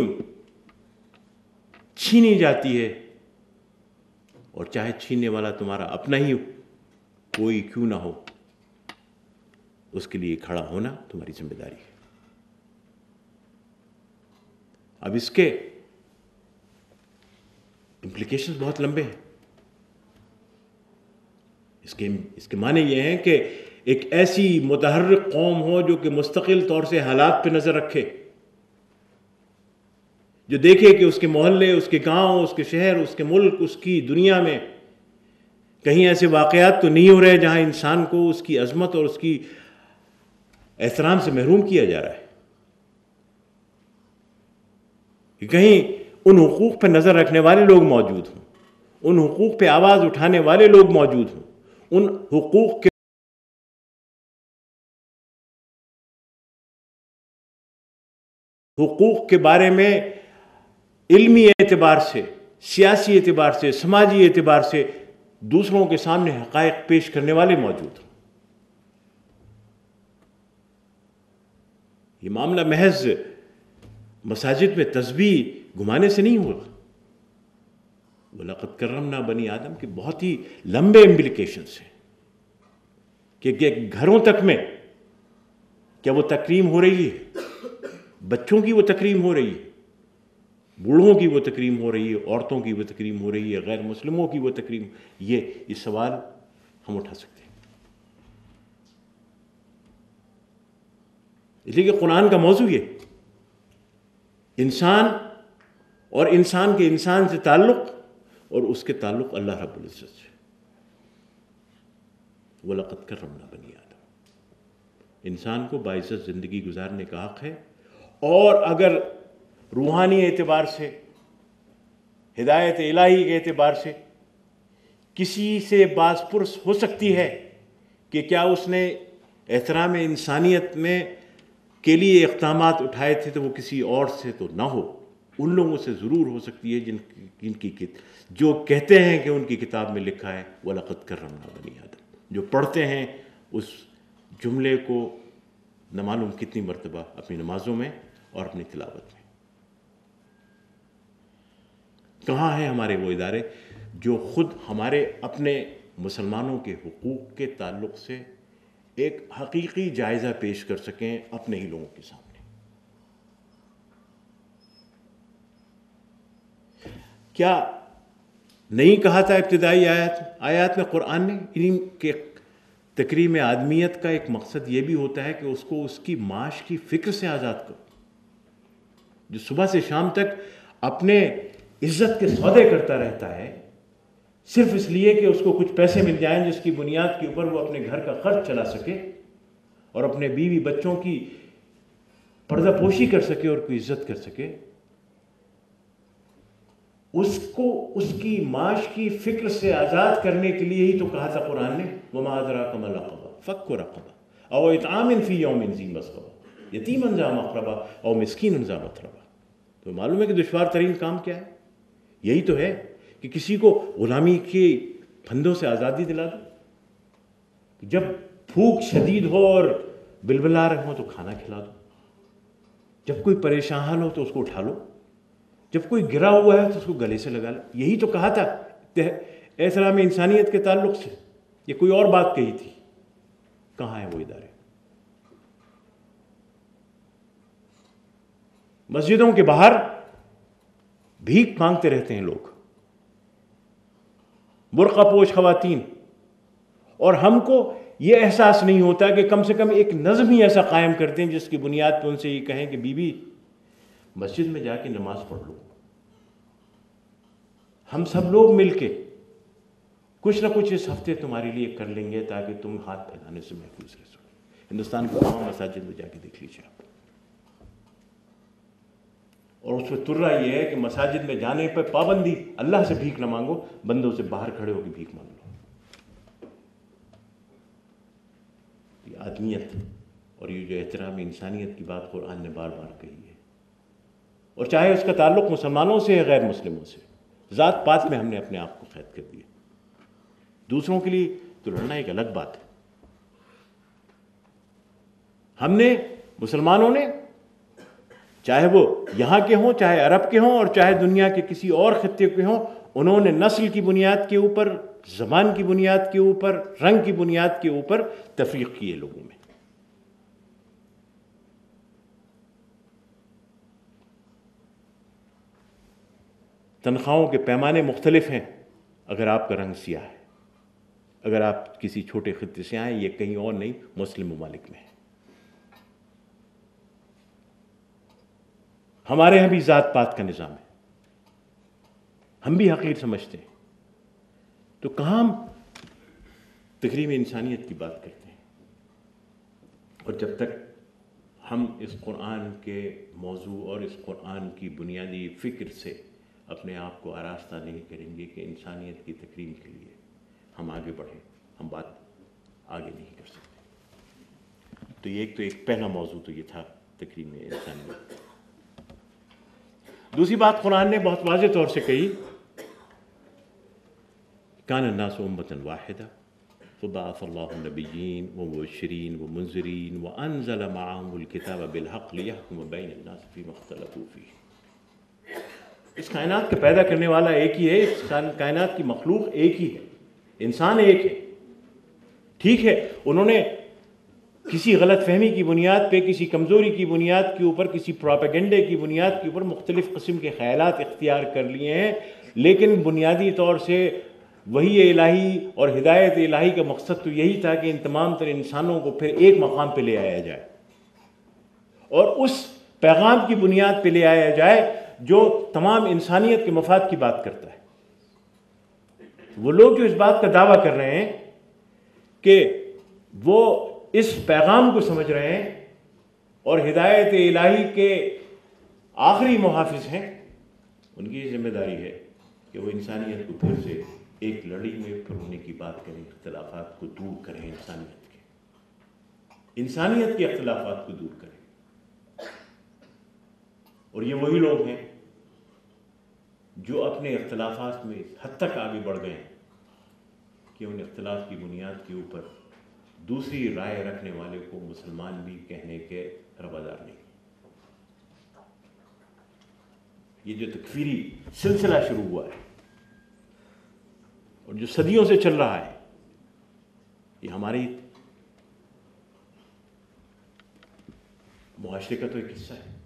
چھینی جاتی ہے، اور چاہے چھیننے والا تمہارا اپنا ہی کوئی کیوں نہ ہو، اس کے لیے کھڑا ہونا تمہاری ذمہ داری ہے. اب اس کے امپلیکیشنز بہت لمبے ہیں. اس کے اس کے معنی یہ ہیں کہ ایک ایسی متحرک قوم ہو جو کہ مستقل طور سے حالات پہ نظر رکھے، جو دیکھے کہ اس کے محلے، اس کے گاؤں، اس کے شہر، اس کے ملک، اس کی دنیا میں کہیں ایسے واقعات تو نہیں ہو رہے جہاں انسان کو اس کی عظمت اور اس کی احترام سے محروم کیا جا رہا ہے. کہ کہیں ان حقوق پہ نظر رکھنے والے لوگ موجود ہوں، ان حقوق پہ آواز اٹھانے والے لوگ موجود ہوں، ان حقوق کے حقوق کے بارے میں علمی اعتبار سے، سیاسی اعتبار سے، سماجی اعتبار سے دوسروں کے سامنے حقائق پیش کرنے والے موجود ہوں. یہ معاملہ محض مساجد میں تسبیح گھمانے سے نہیں ہوا. وَلَقَدْ كَرَّمْنَا بَنِي آدم کے بہت ہی لمبے امپلیکیشنز ہیں کہ گھروں تک میں کیا وہ تکریم ہو رہی ہے، بچوں کی وہ تکریم ہو رہی ہے، بوڑھوں کی وہ تکریم ہو رہی ہے، عورتوں کی وہ تکریم ہو رہی ہے، غیر مسلموں کی وہ تکریم. یہ یہ سوال ہم اٹھا سکتے ہیں. اس لیے کہ قرآن کا موضوع یہ انسان اور انسان کے انسان سے تعلق اور اس کے تعلق اللہ رب العزت سے. وَلَقَدْ كَرَّمْنَا بَنِي آدم. انسان کو باعزت زندگی گزارنے کا حق ہے. اور اگر روحانی اعتبار سے، ہدایت الہی کے اعتبار سے کسی سے باز پرس ہو سکتی ہے کہ کیا اس نے احترام انسانیت میں کے لیے اقدامات اٹھائے تھے تو وہ کسی اور سے تو نہ ہو، ان لوگوں سے ضرور ہو سکتی ہے جن جن کی جو کہتے ہیں کہ ان کی کتاب میں لکھا ہے وَلَقَدْ كَرَّمْنَا بَنِي آدم، جو پڑھتے ہیں اس جملے کو نہ معلوم کتنی مرتبہ اپنی نمازوں میں اور اپنی تلاوت میں. کہاں ہیں ہمارے وہ ادارے جو خود ہمارے اپنے مسلمانوں کے حقوق کے تعلق سے ایک حقیقی جائزہ پیش کر سکیں اپنے ہی لوگوں کے سامنے؟ کیا نہیں کہا تھا ابتدائی آیات آیات میں قرآن نے ان کے تکریم آدمیت کا ایک مقصد یہ بھی ہوتا ہے کہ اس کو اس کی معاش کی فکر سے آزاد کرو، جو صبح سے شام تک اپنے عزت کے سودے کرتا رہتا ہے صرف اس لیے کہ اس کو کچھ پیسے مل جائیں جس کی بنیاد کے اوپر وہ اپنے گھر کا خرچ چلا سکے اور اپنے بیوی بچوں کی پردہ پوشی کر سکے اور کوئی عزت کر سکے. اس کو اس کی معاش کی فکر سے آزاد کرنے کے لیے ہی تو کہا تھا قرآن نے وَمَا أَدْرَاكَ مَا الْعَقَبَةُ فَكُّ رَقَبَةٍ أَوْ إِطْعَامٌ فِي يَوْمٍ ذِي مَسْغَبَةٍ یتیمًا ذا مقربہ أَوْ مِسْكِینًا ذا مَتْرَبہ. تو معلوم ہے کہ دشوار ترین کام کیا ہے؟ یہی تو ہے کہ کسی کو غلامی کے پھندوں سے آزادی دلا دو. جب بھوک شدید ہو اور بلبلا رہے ہوں تو کھانا کھلا دو، جب کوئی پریشان ہو تو اس کو اٹھا لو، جب کوئی گرا ہوا ہے تو اس کو گلے سے لگا لو. یہی تو کہا تھا احترام انسانیت کے تعلق سے. یہ کوئی اور بات کہی تھی؟ کہاں ہیں وہ ادارے؟ مسجدوں کے باہر بھیک مانگتے رہتے ہیں لوگ، برقع پوش خواتین، اور ہم کو یہ احساس نہیں ہوتا کہ کم سے کم ایک نظم ہی ایسا قائم کرتے ہیں جس کی بنیاد پہ ان سے یہ کہیں کہ بی بی مسجد میں جا کے نماز پڑھ لو. ہم سب لوگ مل کے کچھ نہ کچھ اس ہفتے تمہارے لیے کر لیں گے تاکہ تم ہاتھ پھیلانے سے محفوظ رہ سکو. ہندوستان کے تمام مساجد میں جا کے دیکھ لیجیے آپ. اور اس میں ترا یہ ہے کہ مساجد میں جانے پہ پابندی، اللہ سے بھیک نہ مانگو، بندوں سے باہر کھڑے ہو کے بھیک مانگ لو. یہ آدمیت اور یہ جو احترام انسانیت کی بات قرآن نے بار بار کہی ہے، اور چاہے اس کا تعلق مسلمانوں سے ہے غیر مسلموں سے، ذات پات میں ہم نے اپنے آپ کو قید کر دیا. دوسروں کے لیے تو لڑنا ایک الگ بات ہے. ہم نے مسلمانوں نے، چاہے وہ یہاں کے ہوں، چاہے عرب کے ہوں، اور چاہے دنیا کے کسی اور خطے کے ہوں، انہوں نے نسل کی بنیاد کے اوپر، زبان کی بنیاد کے اوپر، رنگ کی بنیاد کے اوپر تفریق کیے لوگوں میں. تنخواہوں کے پیمانے مختلف ہیں. اگر آپ کا رنگ سیاہ ہے، اگر آپ کسی چھوٹے خطے سے آئیں، یہ کہیں اور نہیں، مسلم ممالک میں ہے. ہمارے یہاں بھی ذات پات کا نظام ہے، ہم بھی حقیر سمجھتے ہیں. تو کہاں ہم تکریم انسانیت کی بات کرتے ہیں؟ اور جب تک ہم اس قرآن کے موضوع اور اس قرآن کی بنیادی فکر سے اپنے آپ کو آراستہ نہیں کریں گے کہ انسانیت کی تکریم کے لیے ہم آگے بڑھیں، ہم بات آگے نہیں کر سکتے. تو یہ ایک تو ایک پہلا موضوع تو یہ تھا تکریم انسانیت. دوسری بات قرآن نے بہت واضح طور سے کہی، کان الناس امۃ واحدہ فبعث اللہ النبیین ومبشرین ومنذرین وانزل معهم الکتاب بالحق لیحکم بین الناس فیما اختلفوا فیہ. اس کائنات کے پیدا کرنے والا ایک ہی ہے، اس کائنات کی مخلوق ایک ہی ہے، انسان ایک ہے. ٹھیک ہے، انہوں نے کسی غلط فہمی کی بنیاد پہ، کسی کمزوری کی بنیاد کے اوپر، کسی پروپیگنڈے کی بنیاد کے اوپر مختلف قسم کے خیالات اختیار کر لیے ہیں، لیکن بنیادی طور سے وحی الہی اور ہدایت الہی کا مقصد تو یہی تھا کہ ان تمام تر انسانوں کو پھر ایک مقام پہ لے آیا جائے، اور اس پیغام کی بنیاد پہ لے آیا جائے جو تمام انسانیت کے مفاد کی بات کرتا ہے. وہ لوگ جو اس بات کا دعویٰ کر رہے ہیں کہ وہ اس پیغام کو سمجھ رہے ہیں اور ہدایت الہی کے آخری محافظ ہیں، ان کی یہ ذمہ داری ہے کہ وہ انسانیت کو پھر سے ایک لڑی میں پرونے کی بات کریں، اختلافات کو دور کریں، انسانیت کے انسانیت کے اختلافات کو دور کریں. اور یہ وہی لوگ ہیں جو اپنے اختلافات میں اس حد تک آگے بڑھ گئے ہیں کہ ان اختلاف کی بنیاد کے اوپر دوسری رائے رکھنے والے کو مسلمان بھی کہنے کے روادار نہیں. یہ جو تکفیری سلسلہ شروع ہوا ہے اور جو صدیوں سے چل رہا ہے، یہ ہماری معاشرے کا تو ایک حصہ ہے.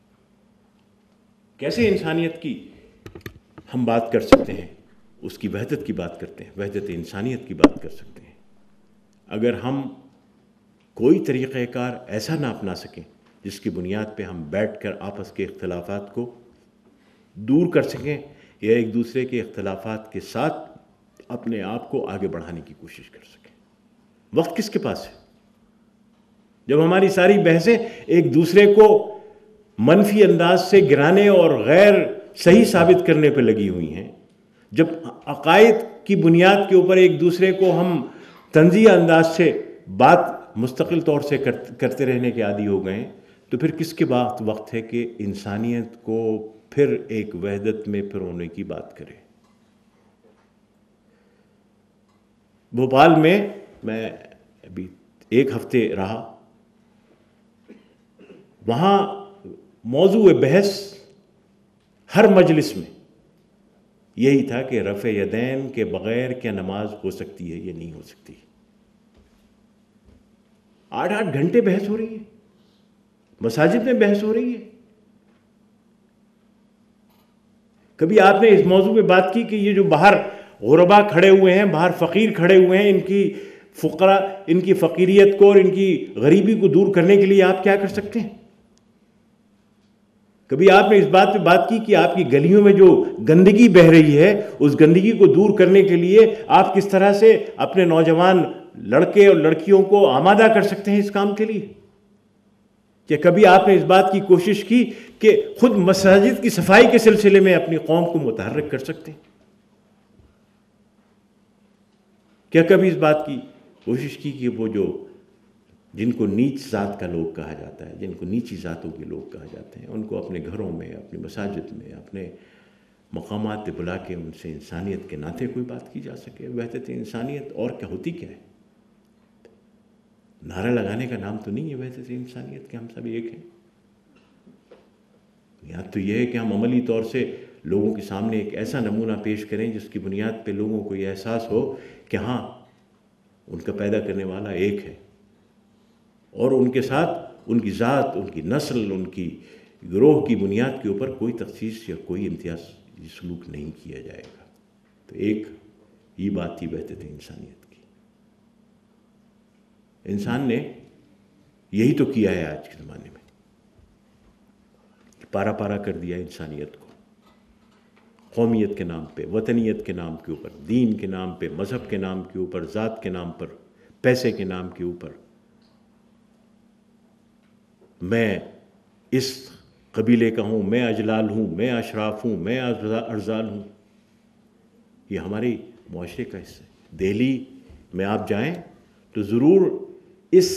کیسے انسانیت کی ہم بات کر سکتے ہیں، اس کی وحدت کی بات کرتے ہیں، وحدت انسانیت کی بات کر سکتے ہیں، اگر ہم کوئی طریقہ کار ایسا نہ اپنا سکیں جس کی بنیاد پہ ہم بیٹھ کر آپس کے اختلافات کو دور کر سکیں یا ایک دوسرے کے اختلافات کے ساتھ اپنے آپ کو آگے بڑھانے کی کوشش کر سکیں. وقت کس کے پاس ہے؟ جب ہماری ساری بحثیں ایک دوسرے کو منفی انداز سے گرانے اور غیر صحیح ثابت کرنے پہ لگی ہوئی ہیں، جب عقائد کی بنیاد کے اوپر ایک دوسرے کو ہم طنزیہ انداز سے بات مستقل طور سے کرتے رہنے کے عادی ہو گئے ہیں، تو پھر کس کے بعد وقت ہے کہ انسانیت کو پھر ایک وحدت میں پرونے کی بات کرے. بھوپال میں میں ابھی ایک ہفتے رہا، وہاں موضوع بحث ہر مجلس میں یہی تھا کہ رفع یدین کے بغیر کیا نماز ہو سکتی ہے یا نہیں ہو سکتی. آٹھ آٹھ گھنٹے بحث ہو رہی ہے، مساجد میں بحث ہو رہی ہے. کبھی آپ نے اس موضوع پہ بات کی کہ یہ جو باہر غربا کھڑے ہوئے ہیں، باہر فقیر کھڑے ہوئے ہیں، ان کی فقراء ان کی فقیریت کو اور ان کی غریبی کو دور کرنے کے لیے آپ کیا کر سکتے ہیں؟ کبھی آپ نے اس بات پہ بات کی کہ آپ کی گلیوں میں جو گندگی بہہ رہی ہے، اس گندگی کو دور کرنے کے لیے آپ کس طرح سے اپنے نوجوان لڑکے اور لڑکیوں کو آمادہ کر سکتے ہیں اس کام کے لیے؟ کہ کبھی آپ نے اس بات کی کوشش کی کہ خود مساجد کی صفائی کے سلسلے میں اپنی قوم کو متحرک کر سکتے ہیں؟ کیا کبھی اس بات کی کوشش کی کہ وہ جو جن کو نیچ ذات کا لوگ کہا جاتا ہے، جن کو نیچی ذاتوں کے لوگ کہا جاتے ہیں، ان کو اپنے گھروں میں، اپنی مساجد میں، اپنے مقامات پہ بلا کے ان سے انسانیت کے ناطے کوئی بات کی جا سکے؟ وحدت انسانیت اور کیا ہوتی کیا ہے؟ نعرہ لگانے کا نام تو نہیں ہے وحدت انسانیت کہ ہم سب ایک ہیں. یہاں تو یہ ہے کہ ہم عملی طور سے لوگوں کے سامنے ایک ایسا نمونہ پیش کریں جس کی بنیاد پہ لوگوں کو یہ احساس ہو کہ ہاں ان کا پیدا کرنے والا ایک ہے، اور ان کے ساتھ ان کی ذات، ان کی نسل، ان کی گروہ کی بنیاد کے اوپر کوئی تخصیص یا کوئی امتیازی سلوک نہیں کیا جائے گا. تو ایک یہ بات تھی وحدت انسانیت کی. انسان نے یہی تو کیا ہے آج کے زمانے میں، پارا پارا کر دیا انسانیت کو، قومیت کے نام پہ، وطنیت کے نام کے اوپر، دین کے نام پہ، مذہب کے نام کے اوپر، ذات کے نام پر، پیسے کے نام کے اوپر. میں اس قبیلے کا ہوں، میں اجلال ہوں، میں اشراف ہوں، میں ارزال ہوں. یہ ہمارے معاشرے کا حصہ ہے. دہلی میں آپ جائیں تو ضرور اس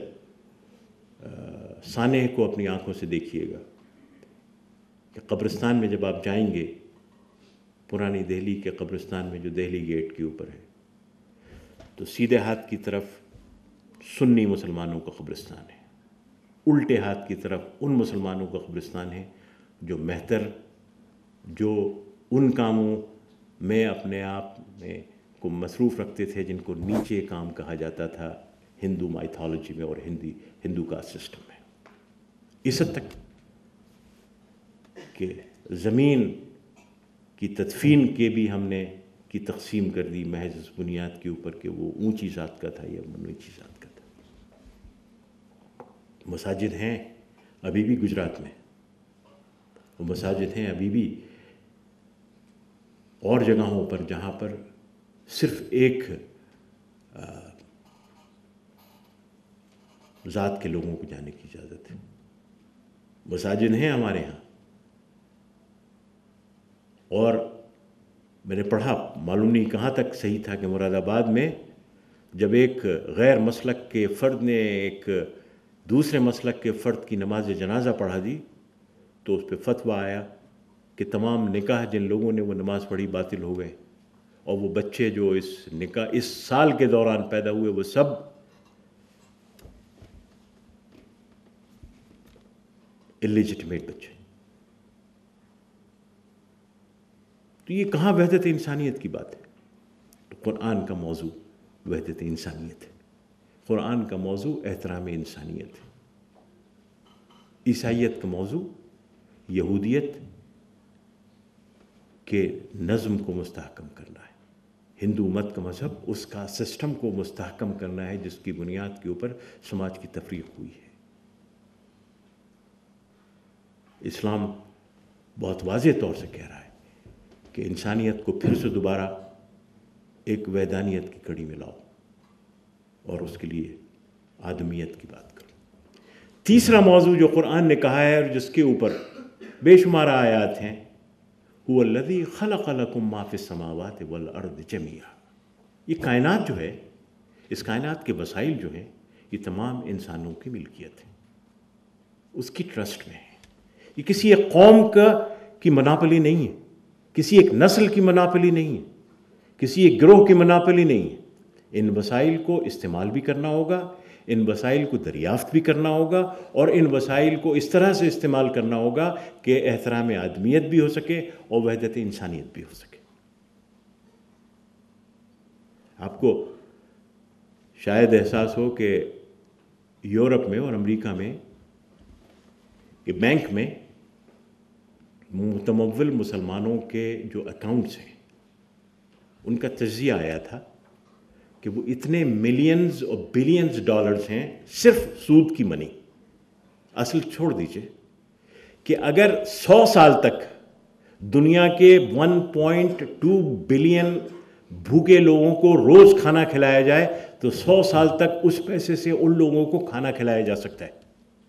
سانحے کو اپنی آنکھوں سے دیکھیے گا کہ قبرستان میں جب آپ جائیں گے، پرانی دہلی کے قبرستان میں جو دہلی گیٹ کے اوپر ہے، تو سیدھے ہاتھ کی طرف سنی مسلمانوں کا قبرستان ہے، الٹے ہاتھ کی طرف ان مسلمانوں کا قبرستان ہے جو مہتر، جو ان کاموں میں اپنے آپ میں کو مصروف رکھتے تھے جن کو نیچے کام کہا جاتا تھا ہندو مائتھالوجی میں اور ہندی ہندو کا سسٹم میں. اس حد تک کہ زمین کی تدفین کے بھی ہم نے کی تقسیم کر دی محض اس بنیاد کے اوپر کہ وہ اونچی ذات کا تھا یا نیچی ذات کا تھا. مساجد ہیں ابھی بھی گجرات میں، وہ مساجد ہیں ابھی بھی اور جگہوں پر جہاں پر صرف ایک ذات کے لوگوں کو جانے کی اجازت ہے. مساجد ہیں ہمارے ہاں. اور میں نے پڑھا، معلوم نہیں کہاں تک صحیح تھا، کہ مراد آباد میں جب ایک غیر مسلک کے فرد نے ایک دوسرے مسلک کے فرد کی نماز جنازہ پڑھا دی تو اس پہ فتویٰ آیا کہ تمام نکاح جن لوگوں نے وہ نماز پڑھی باطل ہو گئے، اور وہ بچے جو اس نکاح اس سال کے دوران پیدا ہوئے وہ سب اللیجٹمیٹ بچے. تو یہ کہاں وحدت انسانیت کی بات ہے؟ تو قرآن کا موضوع وحدت انسانیت ہے. قرآن کا موضوع احترام انسانیت ہے. عیسائیت کا موضوع یہودیت کے نظم کو مستحکم کرنا ہے. ہندو مت کا مذہب اس کا سسٹم کو مستحکم کرنا ہے جس کی بنیاد کے اوپر سماج کی تفریق ہوئی ہے. اسلام بہت واضح طور سے کہہ رہا ہے کہ انسانیت کو پھر سے دوبارہ ایک وحدانیت کی کڑی میں لاؤ اور اس کے لیے آدمیت کی بات کرو. تیسرا موضوع جو قرآن نے کہا ہے اور جس کے اوپر بے شمار آیات ہیں، هو الذی خلق لکم ما فی السماوات والارض جمیعا. یہ کائنات جو ہے، اس کائنات کے وسائل جو ہیں، یہ تمام انسانوں کی ملکیت ہے، اس کی ٹرسٹ میں ہے. یہ کسی ایک قوم کا کی مناپلی نہیں ہے، کسی ایک نسل کی مناپلی نہیں ہے، کسی ایک گروہ کی مناپلی نہیں ہے. ان وسائل کو استعمال بھی کرنا ہوگا، ان وسائل کو دریافت بھی کرنا ہوگا، اور ان وسائل کو اس طرح سے استعمال کرنا ہوگا کہ احترام آدمیت بھی ہو سکے اور وحدت انسانیت بھی ہو سکے. آپ کو شاید احساس ہو کہ یورپ میں اور امریکہ میں کہ بینک میں متمول مسلمانوں کے جو اکاؤنٹس ہیں ان کا تجزیہ آیا تھا کہ وہ اتنے ملینز اور بلینز ڈالرز ہیں صرف سود کی منی. اصل چھوڑ دیجئے کہ اگر سو سال تک دنیا کے ون پوائنٹ ٹو بلین بھوکے لوگوں کو روز کھانا کھلایا جائے تو سو سال تک اس پیسے سے ان لوگوں کو کھانا کھلایا جا سکتا ہے.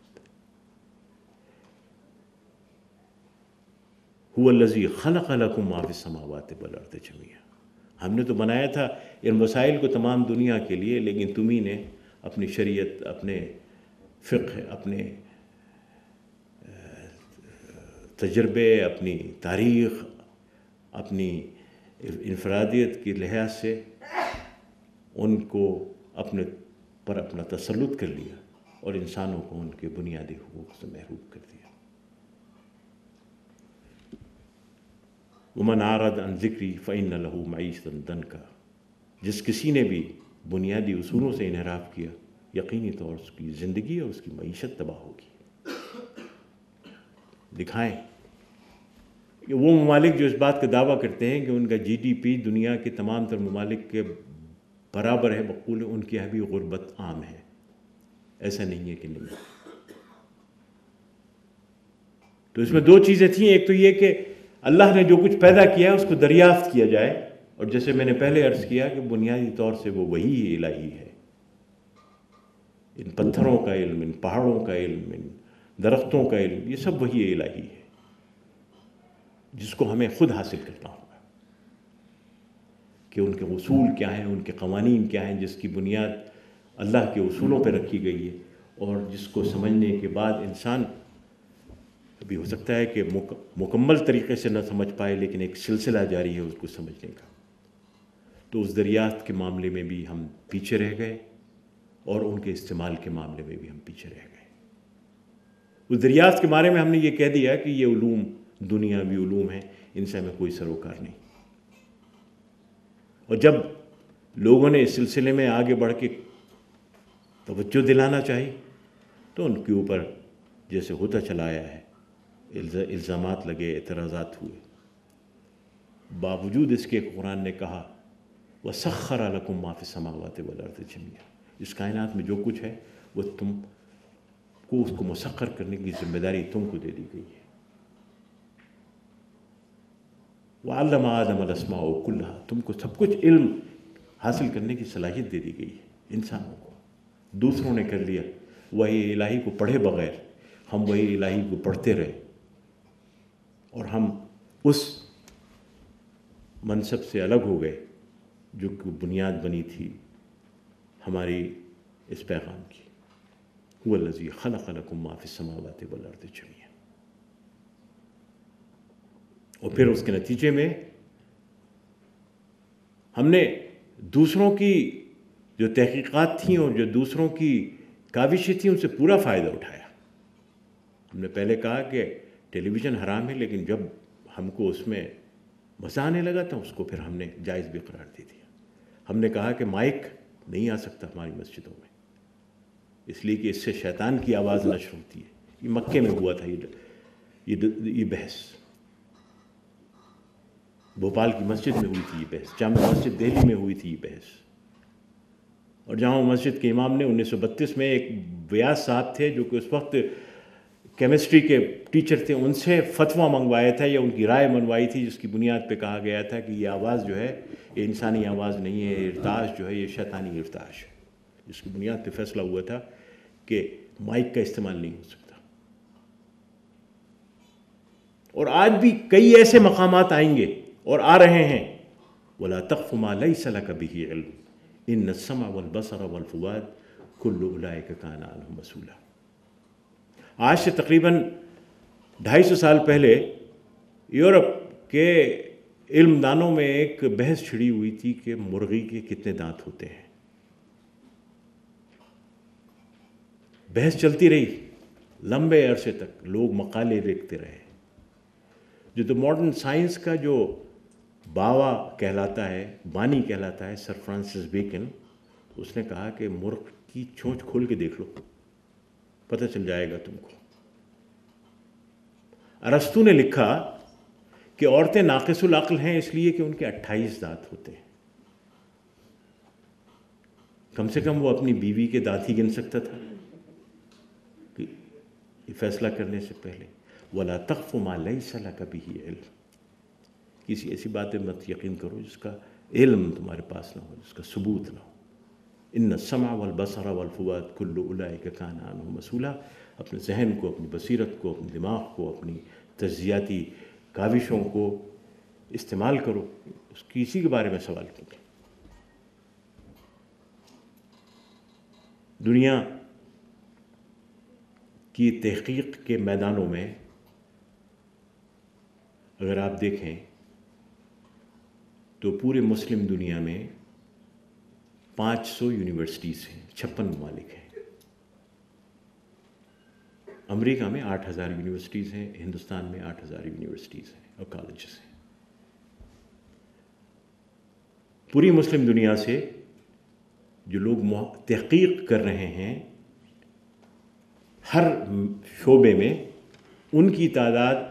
هو الذی خلق لکم ما فی السماوات والارض جمیعا. ہم نے تو بنایا تھا ان وسائل کو تمام دنیا کے لیے، لیکن تم ہی نے اپنی شریعت، اپنے فقہ، اپنے تجربے، اپنی تاریخ، اپنی انفرادیت کی لحاظ سے ان کو اپنے پر اپنا تسلط کر لیا اور انسانوں کو ان کے بنیادی حقوق سے محروم کر دیا. ومن اعرض عن ذکری فإن له معیشۃ ضنکا. جس کسی نے بھی بنیادی اصولوں سے انحراف کیا، یقینی طور اس کی زندگی اور اس کی معیشت تباہ ہوگی. دکھائیں کہ وہ ممالک جو اس بات کا دعویٰ کرتے ہیں کہ ان کا جی ڈی پی دنیا کے تمام تر ممالک کے برابر ہے، مقبول ان کی بھی غربت عام ہے. ایسا نہیں ہے کہ نہیں. تو اس میں دو چیزیں تھیں. ایک تو یہ کہ اللہ نے جو کچھ پیدا کیا ہے اس کو دریافت کیا جائے، اور جیسے میں نے پہلے عرض کیا کہ بنیادی طور سے وہ وہی الہی ہے. ان پتھروں کا علم، ان پہاڑوں کا علم، ان درختوں کا علم، یہ سب وہی الہی ہے جس کو ہمیں خود حاصل کرنا ہوگا کہ ان کے اصول کیا ہیں، ان کے قوانین کیا ہیں، جس کی بنیاد اللہ کے اصولوں پہ رکھی گئی ہے، اور جس کو سمجھنے کے بعد انسان ابھی ہو سکتا ہے کہ مکمل طریقے سے نہ سمجھ پائے، لیکن ایک سلسلہ جاری ہے اس کو سمجھنے کا. تو اس دریافت کے معاملے میں بھی ہم پیچھے رہ گئے، اور ان کے استعمال کے معاملے میں بھی ہم پیچھے رہ گئے. اس دریافت کے بارے میں ہم نے یہ کہہ دیا کہ یہ علوم دنیاوی علوم ہیں، ان سے ہمیں کوئی سروکار نہیں. اور جب لوگوں نے اس سلسلے میں آگے بڑھ کے توجہ دلانا چاہی تو ان کے اوپر جیسے ہوتا چلا آیا ہے الزامات لگے، اعتراضات ہوئے. باوجود اس کے قرآن نے کہا وَسَخَّرَ لَكُم مَّا فِي السَّمَاوَاتِ وَالْأَرْضِ جَمِيعًا. اس کائنات میں جو کچھ ہے وہ تم کو اس کو مسخر کرنے کی ذمہ داری تم کو دے دی گئی ہے. وعلم آدم الاسماء کلھا، تم کو سب کچھ علم حاصل کرنے کی صلاحیت دے دی گئی ہے انسانوں کو. دوسروں نے کر لیا وہی الہی کو پڑھے بغیر، ہم وہی الہی کو پڑھتے رہے اور ہم اس منصب سے الگ ہو گئے جو کہ بنیاد بنی تھی ہماری اس پیغام کی. هو الذی خلق لکم ما فی السماوات والارض جمیعا. اور پھر اس کے نتیجے میں ہم نے دوسروں کی جو تحقیقات تھیں اور جو دوسروں کی کاوشیں تھیں ان سے پورا فائدہ اٹھایا. ہم نے پہلے کہا کہ ٹیلی ویژن حرام ہے، لیکن جب ہم کو اس میں مزہ آنے لگا تو اس کو پھر ہم نے جائز بھی قرار دے دیا. ہم نے کہا کہ مائک نہیں آ سکتا ہماری مسجدوں میں، اس لیے کہ اس سے شیطان کی آواز نشر ہوتی ہے. یہ مکے میں ہوا تھا یہ یہ بحث، بھوپال کی مسجد میں ہوئی تھی یہ بحث، جامع مسجد دہلی میں ہوئی تھی یہ بحث. اور جامع مسجد کے امام نے انیس سو بتیس میں ایک بیاض صاحب تھے جو کہ اس وقت کیمسٹری کے ٹیچر تھے، ان سے فتویٰ منگوایا تھا یا ان کی رائے منوائی تھی، جس کی بنیاد پہ کہا گیا تھا کہ یہ آواز جو ہے یہ انسانی آواز نہیں ہے، یہ ارتعاش جو ہے یہ شیطانی ارتعاش ہے. جس کی بنیاد پہ فیصلہ ہوا تھا کہ مائک کا استعمال نہیں ہو سکتا. اور آج بھی کئی ایسے مقامات آئیں گے اور آ رہے ہیں. وَلَا تَقْفُ مَا لَيْسَ لَكَ بِهِ عِلْمٌ إِنَّ السَّمْعَ وَالْبَصَرَ وَالْفُؤَادَ كُلُّ أُولَٰئِكَ كَانَ عَنْهُ مَسْئُولًا. آج سے تقریباً ڈھائی سو سال پہلے یورپ کے علم دانوں میں ایک بحث چھڑی ہوئی تھی کہ مرغی کے کتنے دانت ہوتے ہیں. بحث چلتی رہی لمبے عرصے تک، لوگ مقالے لکھتے رہے. جو تو ماڈرن سائنس کا جو باوا کہلاتا ہے، بانی کہلاتا ہے، سر فرانسس بیکن، اس نے کہا کہ مرغ کی چونچ کھول کے دیکھ لو، پتہ چل جائے گا تم کو. ارسطو نے لکھا کہ عورتیں ناقص العقل ہیں اس لیے کہ ان کے اٹھائیس دانت ہوتے ہیں. کم سے کم وہ اپنی بیوی کے دانت ہی گن سکتا تھا یہ فیصلہ کرنے سے پہلے. وَلَا تَقْفُ مَا لَيْسَ لَكَ بِهِ عِلْمٌ. کسی ایسی باتیں مت یقین کرو جس کا علم تمہارے پاس نہ ہو، جس کا ثبوت نہ ہو. ان السمع والبصر والفؤاد كل اولئک کان عنہ مسئولا. اپنے ذہن کو، اپنی بصیرت کو، اپنے دماغ کو، اپنی تجزیاتی کاوشوں کو استعمال کرو، اس کسی کے بارے میں سوال کرو. دنیا کی تحقیق کے میدانوں میں اگر آپ دیکھیں تو پورے مسلم دنیا میں پانچ سو یونیورسٹیز ہیں، چھپن ممالک ہیں. امریکہ میں آٹھ ہزار یونیورسٹیز ہیں، ہندوستان میں آٹھ ہزار یونیورسٹیز ہیں اور کالجز ہیں. پوری مسلم دنیا سے جو لوگ تحقیق کر رہے ہیں ہر شعبے میں، ان کی تعداد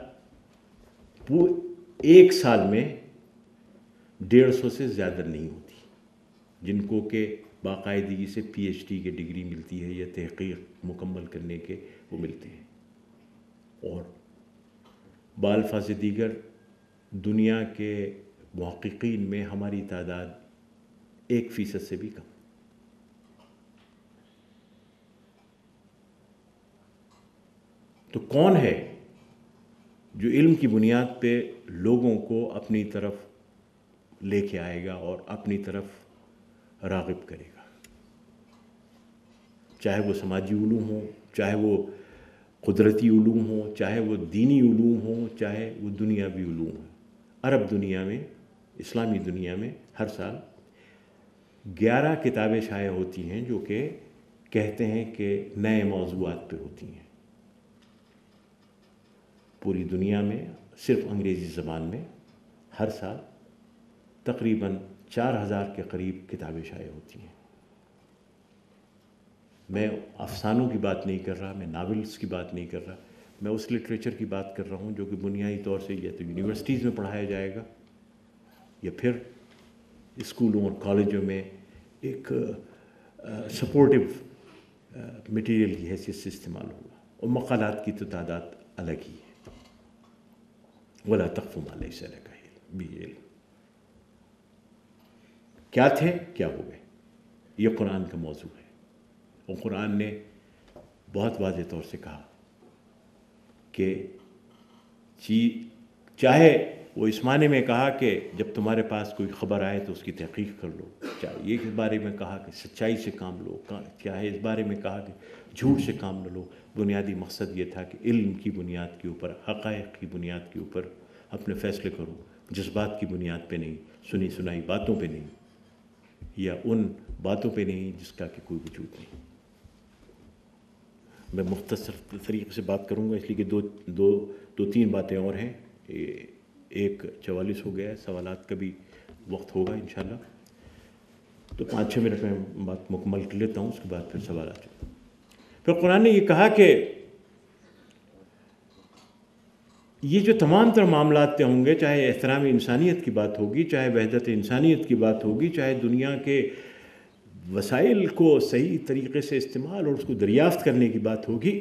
ایک سال میں ڈیڑھ سو سے زیادہ نہیں ہوتی، جن کو کہ باقاعدگی سے پی ایچ ڈی کی ڈگری ملتی ہے یا تحقیق مکمل کرنے کے وہ ملتے ہیں. اور بالفاظ دیگر دنیا کے محققین میں ہماری تعداد ایک فیصد سے بھی کم. تو کون ہے جو علم کی بنیاد پہ لوگوں کو اپنی طرف لے کے آئے گا اور اپنی طرف راغب کرے گا؟ چاہے وہ سماجی علوم ہوں، چاہے وہ قدرتی علوم ہوں، چاہے وہ دینی علوم ہوں، چاہے وہ دنیاوی علوم ہوں. عرب دنیا میں، اسلامی دنیا میں ہر سال گیارہ کتابیں شائع ہوتی ہیں جو کہ کہتے ہیں کہ نئے موضوعات پہ ہوتی ہیں. پوری دنیا میں صرف انگریزی زبان میں ہر سال تقریباً چار ہزار کے قریب کتابیں شائع ہوتی ہیں. میں افسانوں کی بات نہیں کر رہا، میں ناولس کی بات نہیں کر رہا، میں اس لٹریچر کی بات کر رہا ہوں جو کہ بنیادی طور سے یا تو یونیورسٹیز میں پڑھایا جائے گا یا پھر اسکولوں اور کالجوں میں ایک سپورٹیو مٹیریل کی حیثیت سے استعمال ہوگا. اور مقالات کی تو تعداد الگ ہی ہے. وَلَا تَقْفُ مَا لَيْسَ لَكَ عِلْمٌ. بھی علم. کیا تھے کیا ہو گئے، یہ قرآن کا موضوع ہے. اور قرآن نے بہت واضح طور سے کہا کہ چاہے وہ اس معنی میں کہا کہ جب تمہارے پاس کوئی خبر آئے تو اس کی تحقیق کر لو، چاہے یہ اس بارے میں کہا کہ سچائی سے کام لو، چاہے اس بارے میں کہا کہ جھوٹ سے کام نہ لو. بنیادی مقصد یہ تھا کہ علم کی بنیاد کے اوپر، حقائق کی بنیاد کے اوپر اپنے فیصلے کرو، جذبات کی بنیاد پہ نہیں، سنی سنائی باتوں پہ نہیں، یا ان باتوں پہ نہیں جس کا کہ کوئی وجود نہیں. میں مختصر طریقے سے بات کروں گا اس لیے کہ دو دو دو تین باتیں اور ہیں. ایک چوالیس ہو گیا ہے، سوالات کا بھی وقت ہوگا انشاءاللہ، تو پانچ چھ منٹ میں بات مکمل کر لیتا ہوں، اس کے بعد پھر سوالات. پھر قرآن نے یہ کہا کہ یہ جو تمام تر معاملات ہوں گے، چاہے احترام انسانیت کی بات ہوگی، چاہے وحدت انسانیت کی بات ہوگی، چاہے دنیا کے وسائل کو صحیح طریقے سے استعمال اور اس کو دریافت کرنے کی بات ہوگی،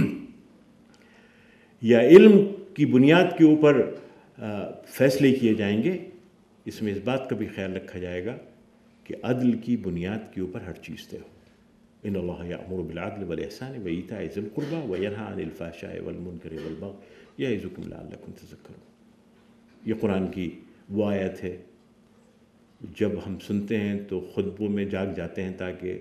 یا علم کی بنیاد کے اوپر فیصلے کیے جائیں گے، اس میں اس بات کا بھی خیال رکھا جائے گا کہ عدل کی بنیاد کے اوپر ہر چیز طے ہو. ان اللہ یأمر بالعدل والاحسان وایتاء ذی القربى وینہی عن الفحشاء والمنکر والبغی یعظکم لعلکم تذکرون. یہ قرآن کی وہ آیت ہے جب ہم سنتے ہیں تو خطبوں میں جاگ جاتے ہیں تاکہ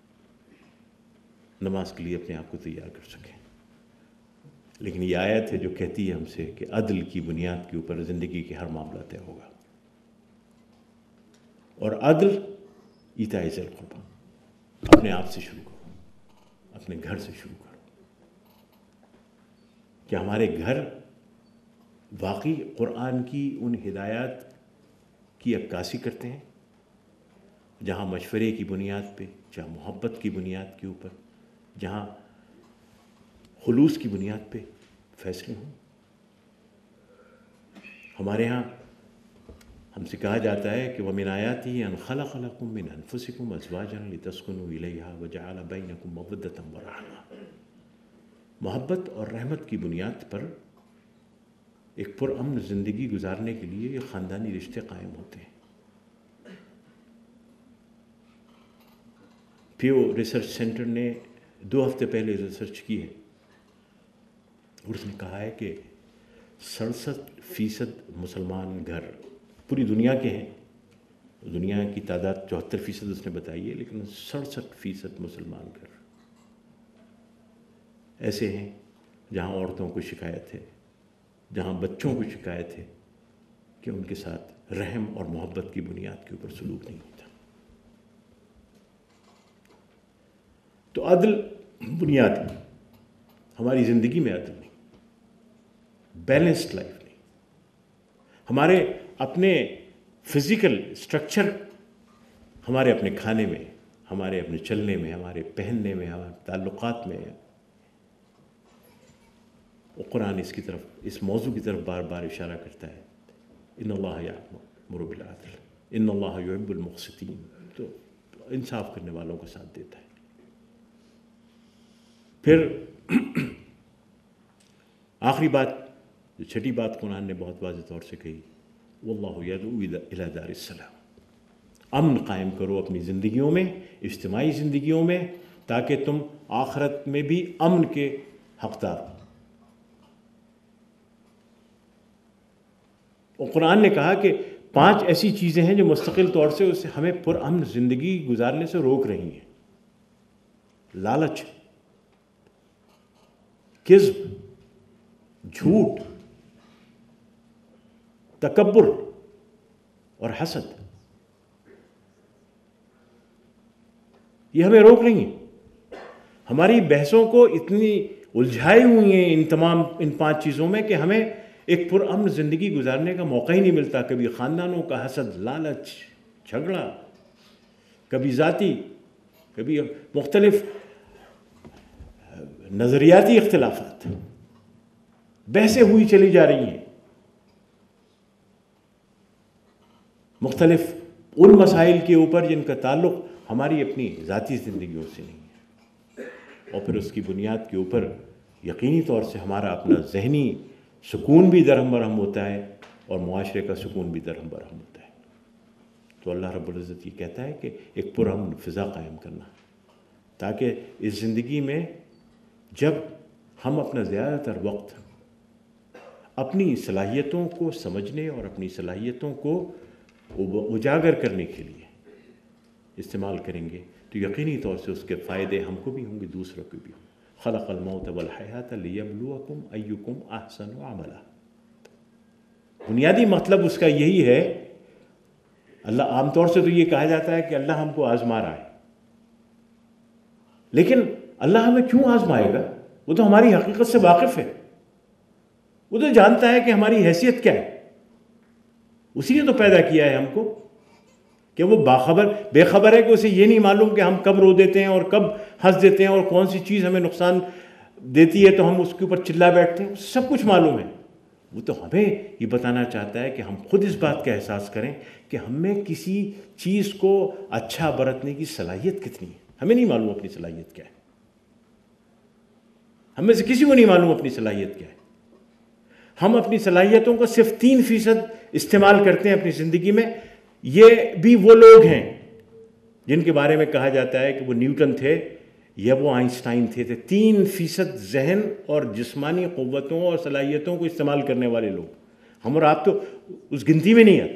نماز کے لیے اپنے آپ کو تیار کر سکیں. لیکن یہ آیت ہے جو کہتی ہے ہم سے کہ عدل کی بنیاد کے اوپر زندگی کے ہر معاملہ طے ہوگا. اور عدل ایتاء ذی القربى، اپنے آپ سے شروع کرو، اپنے گھر سے شروع کرو. کہ ہمارے گھر واقعی قرآن کی ان ہدایات کی عکاسی کرتے ہیں، جہاں مشورے کی بنیاد پہ، جہاں محبت کی بنیاد کے اوپر، جہاں خلوص کی بنیاد پہ فیصلے ہوں. ہمارے ہاں ہم سے کہا جاتا ہے کہ وَمِنْ آيَاتِهِ أَنْ خَلَقَ لَكُم مِّنْ أَنفُسِكُمْ أَزْوَاجًا لِتَسْكُنُوا إِلَيْهَا وَجَعَلَ بَيْنَكُم مَّوَدَّةً وَرَحْمَةً. محبت اور رحمت کی بنیاد پر ایک پرامن زندگی گزارنے کے لیے یہ خاندانی رشتے قائم ہوتے ہیں. پیو ریسرچ سینٹر نے دو ہفتے پہلے ریسرچ کی ہے اور اس نے کہا ہے کہ سڑسٹھ فیصد مسلمان گھر پوری دنیا کے ہیں. دنیا کی تعداد چوہتر فیصد اس نے بتائی ہے، لیکن سڑسٹھ فیصد مسلمان گھر ایسے ہیں جہاں عورتوں کو شکایت ہے، جہاں بچوں کو شکایت ہے کہ ان کے ساتھ رحم اور محبت کی بنیاد کے اوپر سلوک نہیں ہوتا. تو عدل بنیاد کی ہماری زندگی میں عدل نہیں، بیلنسڈ لائف نہیں. ہمارے اپنے فزیکل اسٹرکچر، ہمارے اپنے کھانے میں، ہمارے اپنے چلنے میں، ہمارے پہننے میں، ہمارے تعلقات میں. اور قرآن اس کی طرف، اس موضوع کی طرف بار بار اشارہ کرتا ہے، ان اللہ یأمر بالعدل ان اللہ یحب المقسطین. تو انصاف کرنے والوں کا ساتھ دیتا ہے. پھر آخری بات، جو چھٹی بات قرآن نے بہت واضح طور سے کہی، واللہ یدعو الی دار السلام. امن قائم کرو اپنی زندگیوں میں، اجتماعی زندگیوں میں، تاکہ تم آخرت میں بھی امن کے حقدار ہو. اور قرآن نے کہا کہ پانچ ایسی چیزیں ہیں جو مستقل طور سے اسے ہمیں پرامن زندگی گزارنے سے روک رہی ہیں. لالچ، کذب، جھوٹ، تکبر اور حسد. یہ ہمیں روک رہی ہیں. ہماری بحثوں کو اتنی الجھائی ہوئی ہیں ان تمام ان پانچ چیزوں میں کہ ہمیں ایک پرامن زندگی گزارنے کا موقع ہی نہیں ملتا. کبھی خاندانوں کا حسد، لالچ، جھگڑا، کبھی ذاتی، کبھی مختلف نظریاتی اختلافات، بحثیں ہوئی چلی جا رہی ہیں مختلف ان مسائل کے اوپر جن کا تعلق ہماری اپنی ذاتی زندگیوں سے نہیں ہے. اور پھر اس کی بنیاد کے اوپر یقینی طور سے ہمارا اپنا ذہنی سکون بھی درہم برہم ہوتا ہے، اور معاشرے کا سکون بھی درہم برہم ہوتا ہے۔ تو اللہ رب العزت یہ کہتا ہے کہ ایک پرامن فضا قائم کرنا، تاکہ اس زندگی میں جب ہم اپنا زیادہ تر وقت اپنی صلاحیتوں کو سمجھنے اور اپنی صلاحیتوں کو اجاگر کرنے کے لیے استعمال کریں گے تو یقینی طور سے اس کے فائدے ہم کو بھی ہوں گے، دوسروں کو بھی ہوں گے۔ خلق الموت والحیات لیبلوکم ایکم احسن عملا۔ بنیادی مطلب اس کا یہی ہے۔ اللہ عام طور سے تو یہ کہا جاتا ہے کہ اللہ ہم کو آزما رہا ہے، لیکن اللہ ہمیں کیوں آزمائے گا؟ وہ تو ہماری حقیقت سے واقف ہے، وہ تو جانتا ہے کہ ہماری حیثیت کیا ہے، اسی نے تو پیدا کیا ہے ہم کو۔ کہ وہ باخبر بے خبر ہے کہ اسے یہ نہیں معلوم کہ ہم کب رو دیتے ہیں اور کب ہنس دیتے ہیں اور کون سی چیز ہمیں نقصان دیتی ہے تو ہم اس کے اوپر چلا بیٹھتے ہیں، سب کچھ معلوم ہے۔ وہ تو ہمیں یہ بتانا چاہتا ہے کہ ہم خود اس بات کا احساس کریں کہ ہم میں کسی چیز کو اچھا برتنے کی صلاحیت کتنی ہے۔ ہمیں نہیں معلوم اپنی صلاحیت کیا ہے، ہم میں سے کسی کو نہیں معلوم اپنی صلاحیت کیا ہے۔ ہم اپنی صلاحیتوں کا صرف تین فیصد استعمال کرتے ہیں اپنی زندگی میں۔ یہ بھی وہ لوگ ہیں جن کے بارے میں کہا جاتا ہے کہ وہ نیوٹن تھے یا وہ آئنسٹائن تھے تھے تین فیصد ذہن اور جسمانی قوتوں اور صلاحیتوں کو استعمال کرنے والے لوگ۔ ہم اور آپ تو اس گنتی میں نہیں آتے۔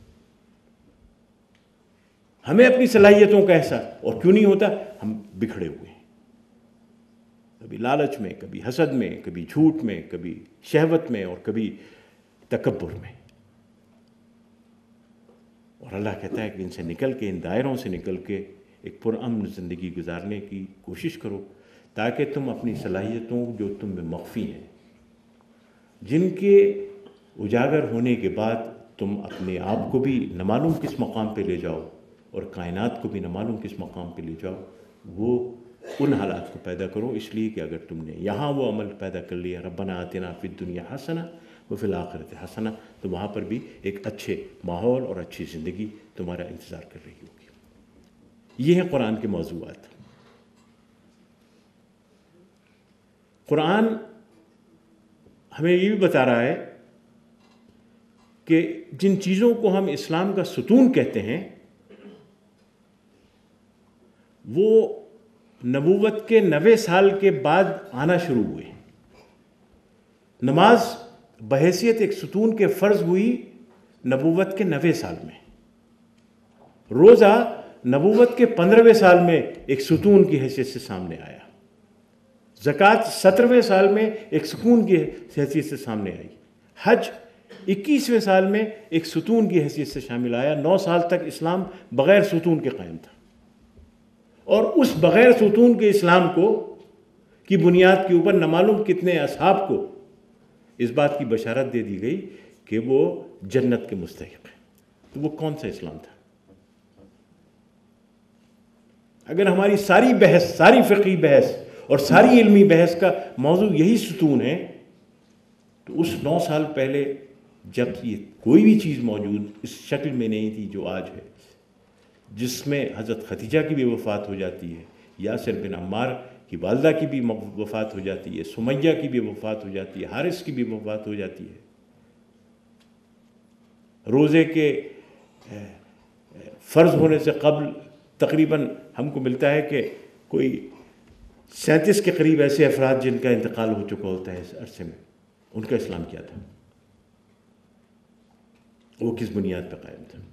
ہمیں اپنی صلاحیتوں کا احساس اور کیوں نہیں ہوتا؟ ہم بکھڑے ہوئے ہیں، کبھی لالچ میں، کبھی حسد میں، کبھی جھوٹ میں، کبھی شہوت میں اور کبھی تکبر میں۔ اور اللہ کہتا ہے کہ ان سے نکل کے، ان دائروں سے نکل کے ایک پرامن زندگی گزارنے کی کوشش کرو، تاکہ تم اپنی صلاحیتوں جو تم میں مخفی ہیں، جن کے اجاگر ہونے کے بعد تم اپنے آپ کو بھی نہ معلوم کس مقام پہ لے جاؤ اور کائنات کو بھی نہ معلوم کس مقام پہ لے جاؤ، وہ ان حالات کو پیدا کرو۔ اس لیے کہ اگر تم نے یہاں وہ عمل پیدا کر لیا، ربنا آتنا فی الدنیا حسنہ وفی الآخرۃ حسنہ، تو وہاں پر بھی ایک اچھے ماحول اور اچھی زندگی تمہارا انتظار کر رہی ہوگی۔ یہ ہیں قرآن کے موضوعات۔ قرآن ہمیں یہ بھی بتا رہا ہے کہ جن چیزوں کو ہم اسلام کا ستون کہتے ہیں وہ نبوت کے نوے سال کے بعد آنا شروع ہوئے۔ نماز بحیثیت ایک ستون کے فرض ہوئی نبوت کے نوے سال میں، روزہ نبوت کے پندرہویں سال میں ایک ستون کی حیثیت سے سامنے آیا، زکوٰۃ سترویں سال میں ایک سکون کی حیثیت سے سامنے آئی، حج اکیسویں سال میں ایک ستون کی حیثیت سے شامل آیا۔ نو سال تک اسلام بغیر ستون کے قائم تھا، اور اس بغیر ستون کے اسلام کو کی بنیاد کے اوپر نہ معلوم کتنے اصحاب کو اس بات کی بشارت دے دی گئی کہ وہ جنت کے مستحق ہیں۔ تو وہ کون سا اسلام تھا؟ اگر ہماری ساری بحث، ساری فقہی بحث اور ساری علمی بحث کا موضوع یہی ستون ہے، تو اس نو سال پہلے جب یہ کوئی بھی چیز موجود اس شکل میں نہیں تھی جو آج ہے، جس میں حضرت خدیجہ کی بھی وفات ہو جاتی ہے، یاسر بن عمار کی والدہ کی بھی وفات ہو جاتی ہے، سمیہ کی بھی وفات ہو جاتی ہے، حارث کی بھی وفات ہو جاتی ہے، روزے کے فرض ہونے سے قبل تقریباً ہم کو ملتا ہے کہ کوئی سینتیس کے قریب ایسے افراد جن کا انتقال ہو چکا ہوتا ہے اس عرصے میں، ان کا اسلام کیا تھا؟ وہ کس بنیاد پہ قائم تھا؟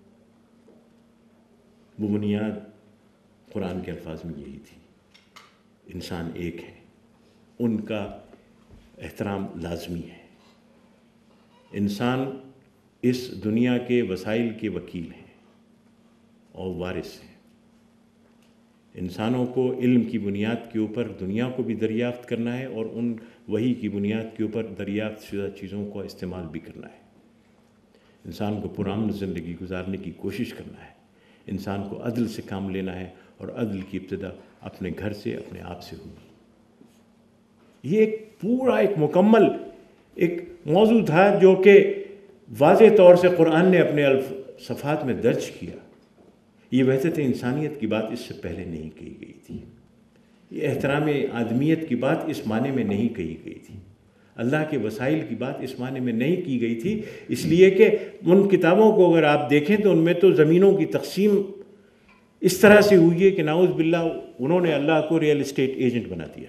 وہ بنیاد قرآن کے الفاظ میں یہی تھی، انسان ایک ہے، ان کا احترام لازمی ہے۔ انسان اس دنیا کے وسائل کے وکیل ہیں اور وارث ہیں۔ انسانوں کو علم کی بنیاد کے اوپر دنیا کو بھی دریافت کرنا ہے اور ان وحی کی بنیاد کے اوپر دریافت شدہ چیزوں کو استعمال بھی کرنا ہے۔ انسان کو پرامن زندگی گزارنے کی کوشش کرنا ہے، انسان کو عدل سے کام لینا ہے، اور عدل کی ابتدا اپنے گھر سے، اپنے آپ سے ہوگی۔ یہ ایک پورا ایک مکمل ایک موضوع تھا جو کہ واضح طور سے قرآن نے اپنے صفحات میں درج کیا۔ یہ وحدت انسانیت کی بات اس سے پہلے نہیں کہی گئی تھی، یہ احترام آدمیت کی بات اس معنی میں نہیں کہی گئی تھی۔ اللہ کے وسائل کی بات اس معنی میں نہیں کی گئی تھی، اس لیے کہ ان کتابوں کو اگر آپ دیکھیں تو ان میں تو زمینوں کی تقسیم اس طرح سے ہوئی ہے کہ نعوذ باللہ انہوں نے اللہ کو ریئل اسٹیٹ ایجنٹ بنا دیا.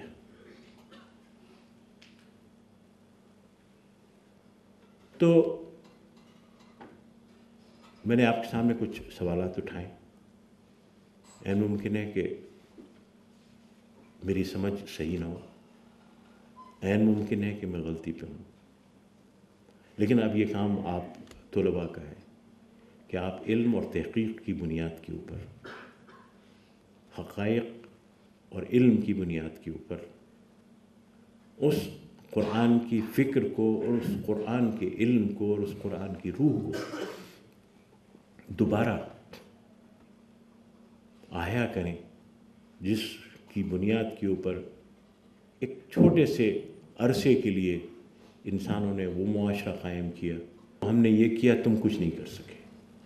تو میں نے آپ کے سامنے کچھ سوالات اٹھائے. این ممکن ہے کہ میری سمجھ صحیح نہ ہو، این ممکن ہے کہ میں غلطی پہ ہوں، لیکن اب یہ کام آپ طلباء کا ہے کہ آپ علم اور تحقیق کی بنیاد کے اوپر، حقائق اور علم کی بنیاد کے اوپر اس قرآن کی فکر کو اور اس قرآن کے علم کو اور اس قرآن کی روح کو دوبارہ احیا کریں، جس کی بنیاد کے اوپر ایک چھوٹے سے عرصے کے لیے انسانوں نے وہ معاشرہ قائم کیا. ہم نے یہ کیا، تم کچھ نہیں کر سکے.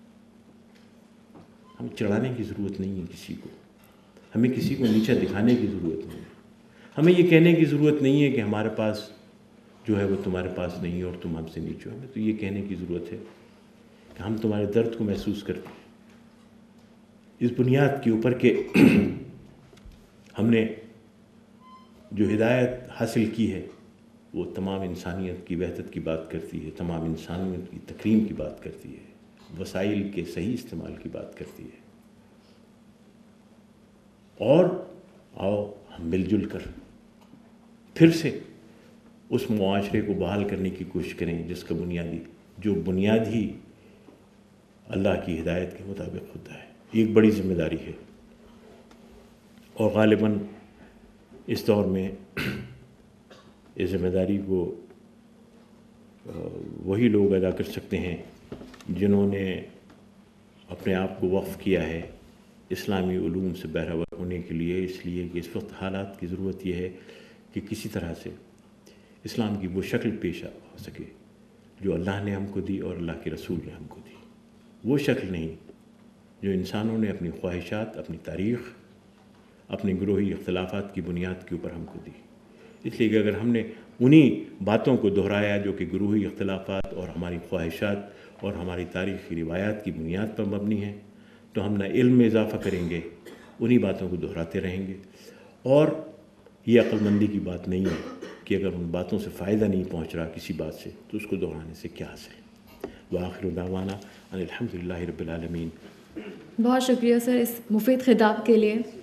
ہم چڑھانے کی ضرورت نہیں ہے کسی کو، ہمیں کسی کو نیچا دکھانے کی ضرورت نہیں ہے، ہمیں یہ کہنے کی ضرورت نہیں ہے کہ ہمارے پاس جو ہے وہ تمہارے پاس نہیں ہے اور تم ہم سے نیچے ہو. ہمیں تو یہ کہنے کی ضرورت ہے کہ ہم تمہارے درد کو محسوس کرتے ہیں، اس بنیاد کے اوپر کہ ہم نے جو ہدایت حاصل کی ہے وہ تمام انسانیت کی وحدت کی بات کرتی ہے، تمام انسانیت کی تکریم کی بات کرتی ہے، وسائل کے صحیح استعمال کی بات کرتی ہے. اور آؤ ہم مل جل کر پھر سے اس معاشرے کو بحال کرنے کی کوشش کریں جس کا بنیادی جو بنیاد ہی اللہ کی ہدایت کے مطابق ہوتا ہے. ایک بڑی ذمہ داری ہے اور غالباً اس دور میں اس ذمہ داری کو وہی لوگ ادا کر سکتے ہیں جنہوں نے اپنے آپ کو وقف کیا ہے اسلامی علوم سے بہرہ ہونے کے لیے، اس لیے کہ اس وقت حالات کی ضرورت یہ ہے کہ کسی طرح سے اسلام کی وہ شکل پیش ہو سکے جو اللہ نے ہم کو دی اور اللہ کے رسول نے ہم کو دی. وہ شکل نہیں جو انسانوں نے اپنی خواہشات، اپنی تاریخ، اپنے گروہی اختلافات کی بنیاد کے اوپر ہم کو دی. اس لیے کہ اگر ہم نے انہی باتوں کو دہرایا جو کہ گروہی اختلافات اور ہماری خواہشات اور ہماری تاریخی روایات کی بنیاد پر مبنی ہیں تو ہم نہ علم میں اضافہ کریں گے، انہی باتوں کو دہراتے رہیں گے. اور یہ عقل مندی کی بات نہیں ہے کہ اگر ان باتوں سے فائدہ نہیں پہنچ رہا کسی بات سے تو اس کو دہرانے سے کیا حاصل ہے. وآخر دعوانا ان الحمد للہ رب العالمین. بہت شکریہ سر اس مفید خطاب کے لیے.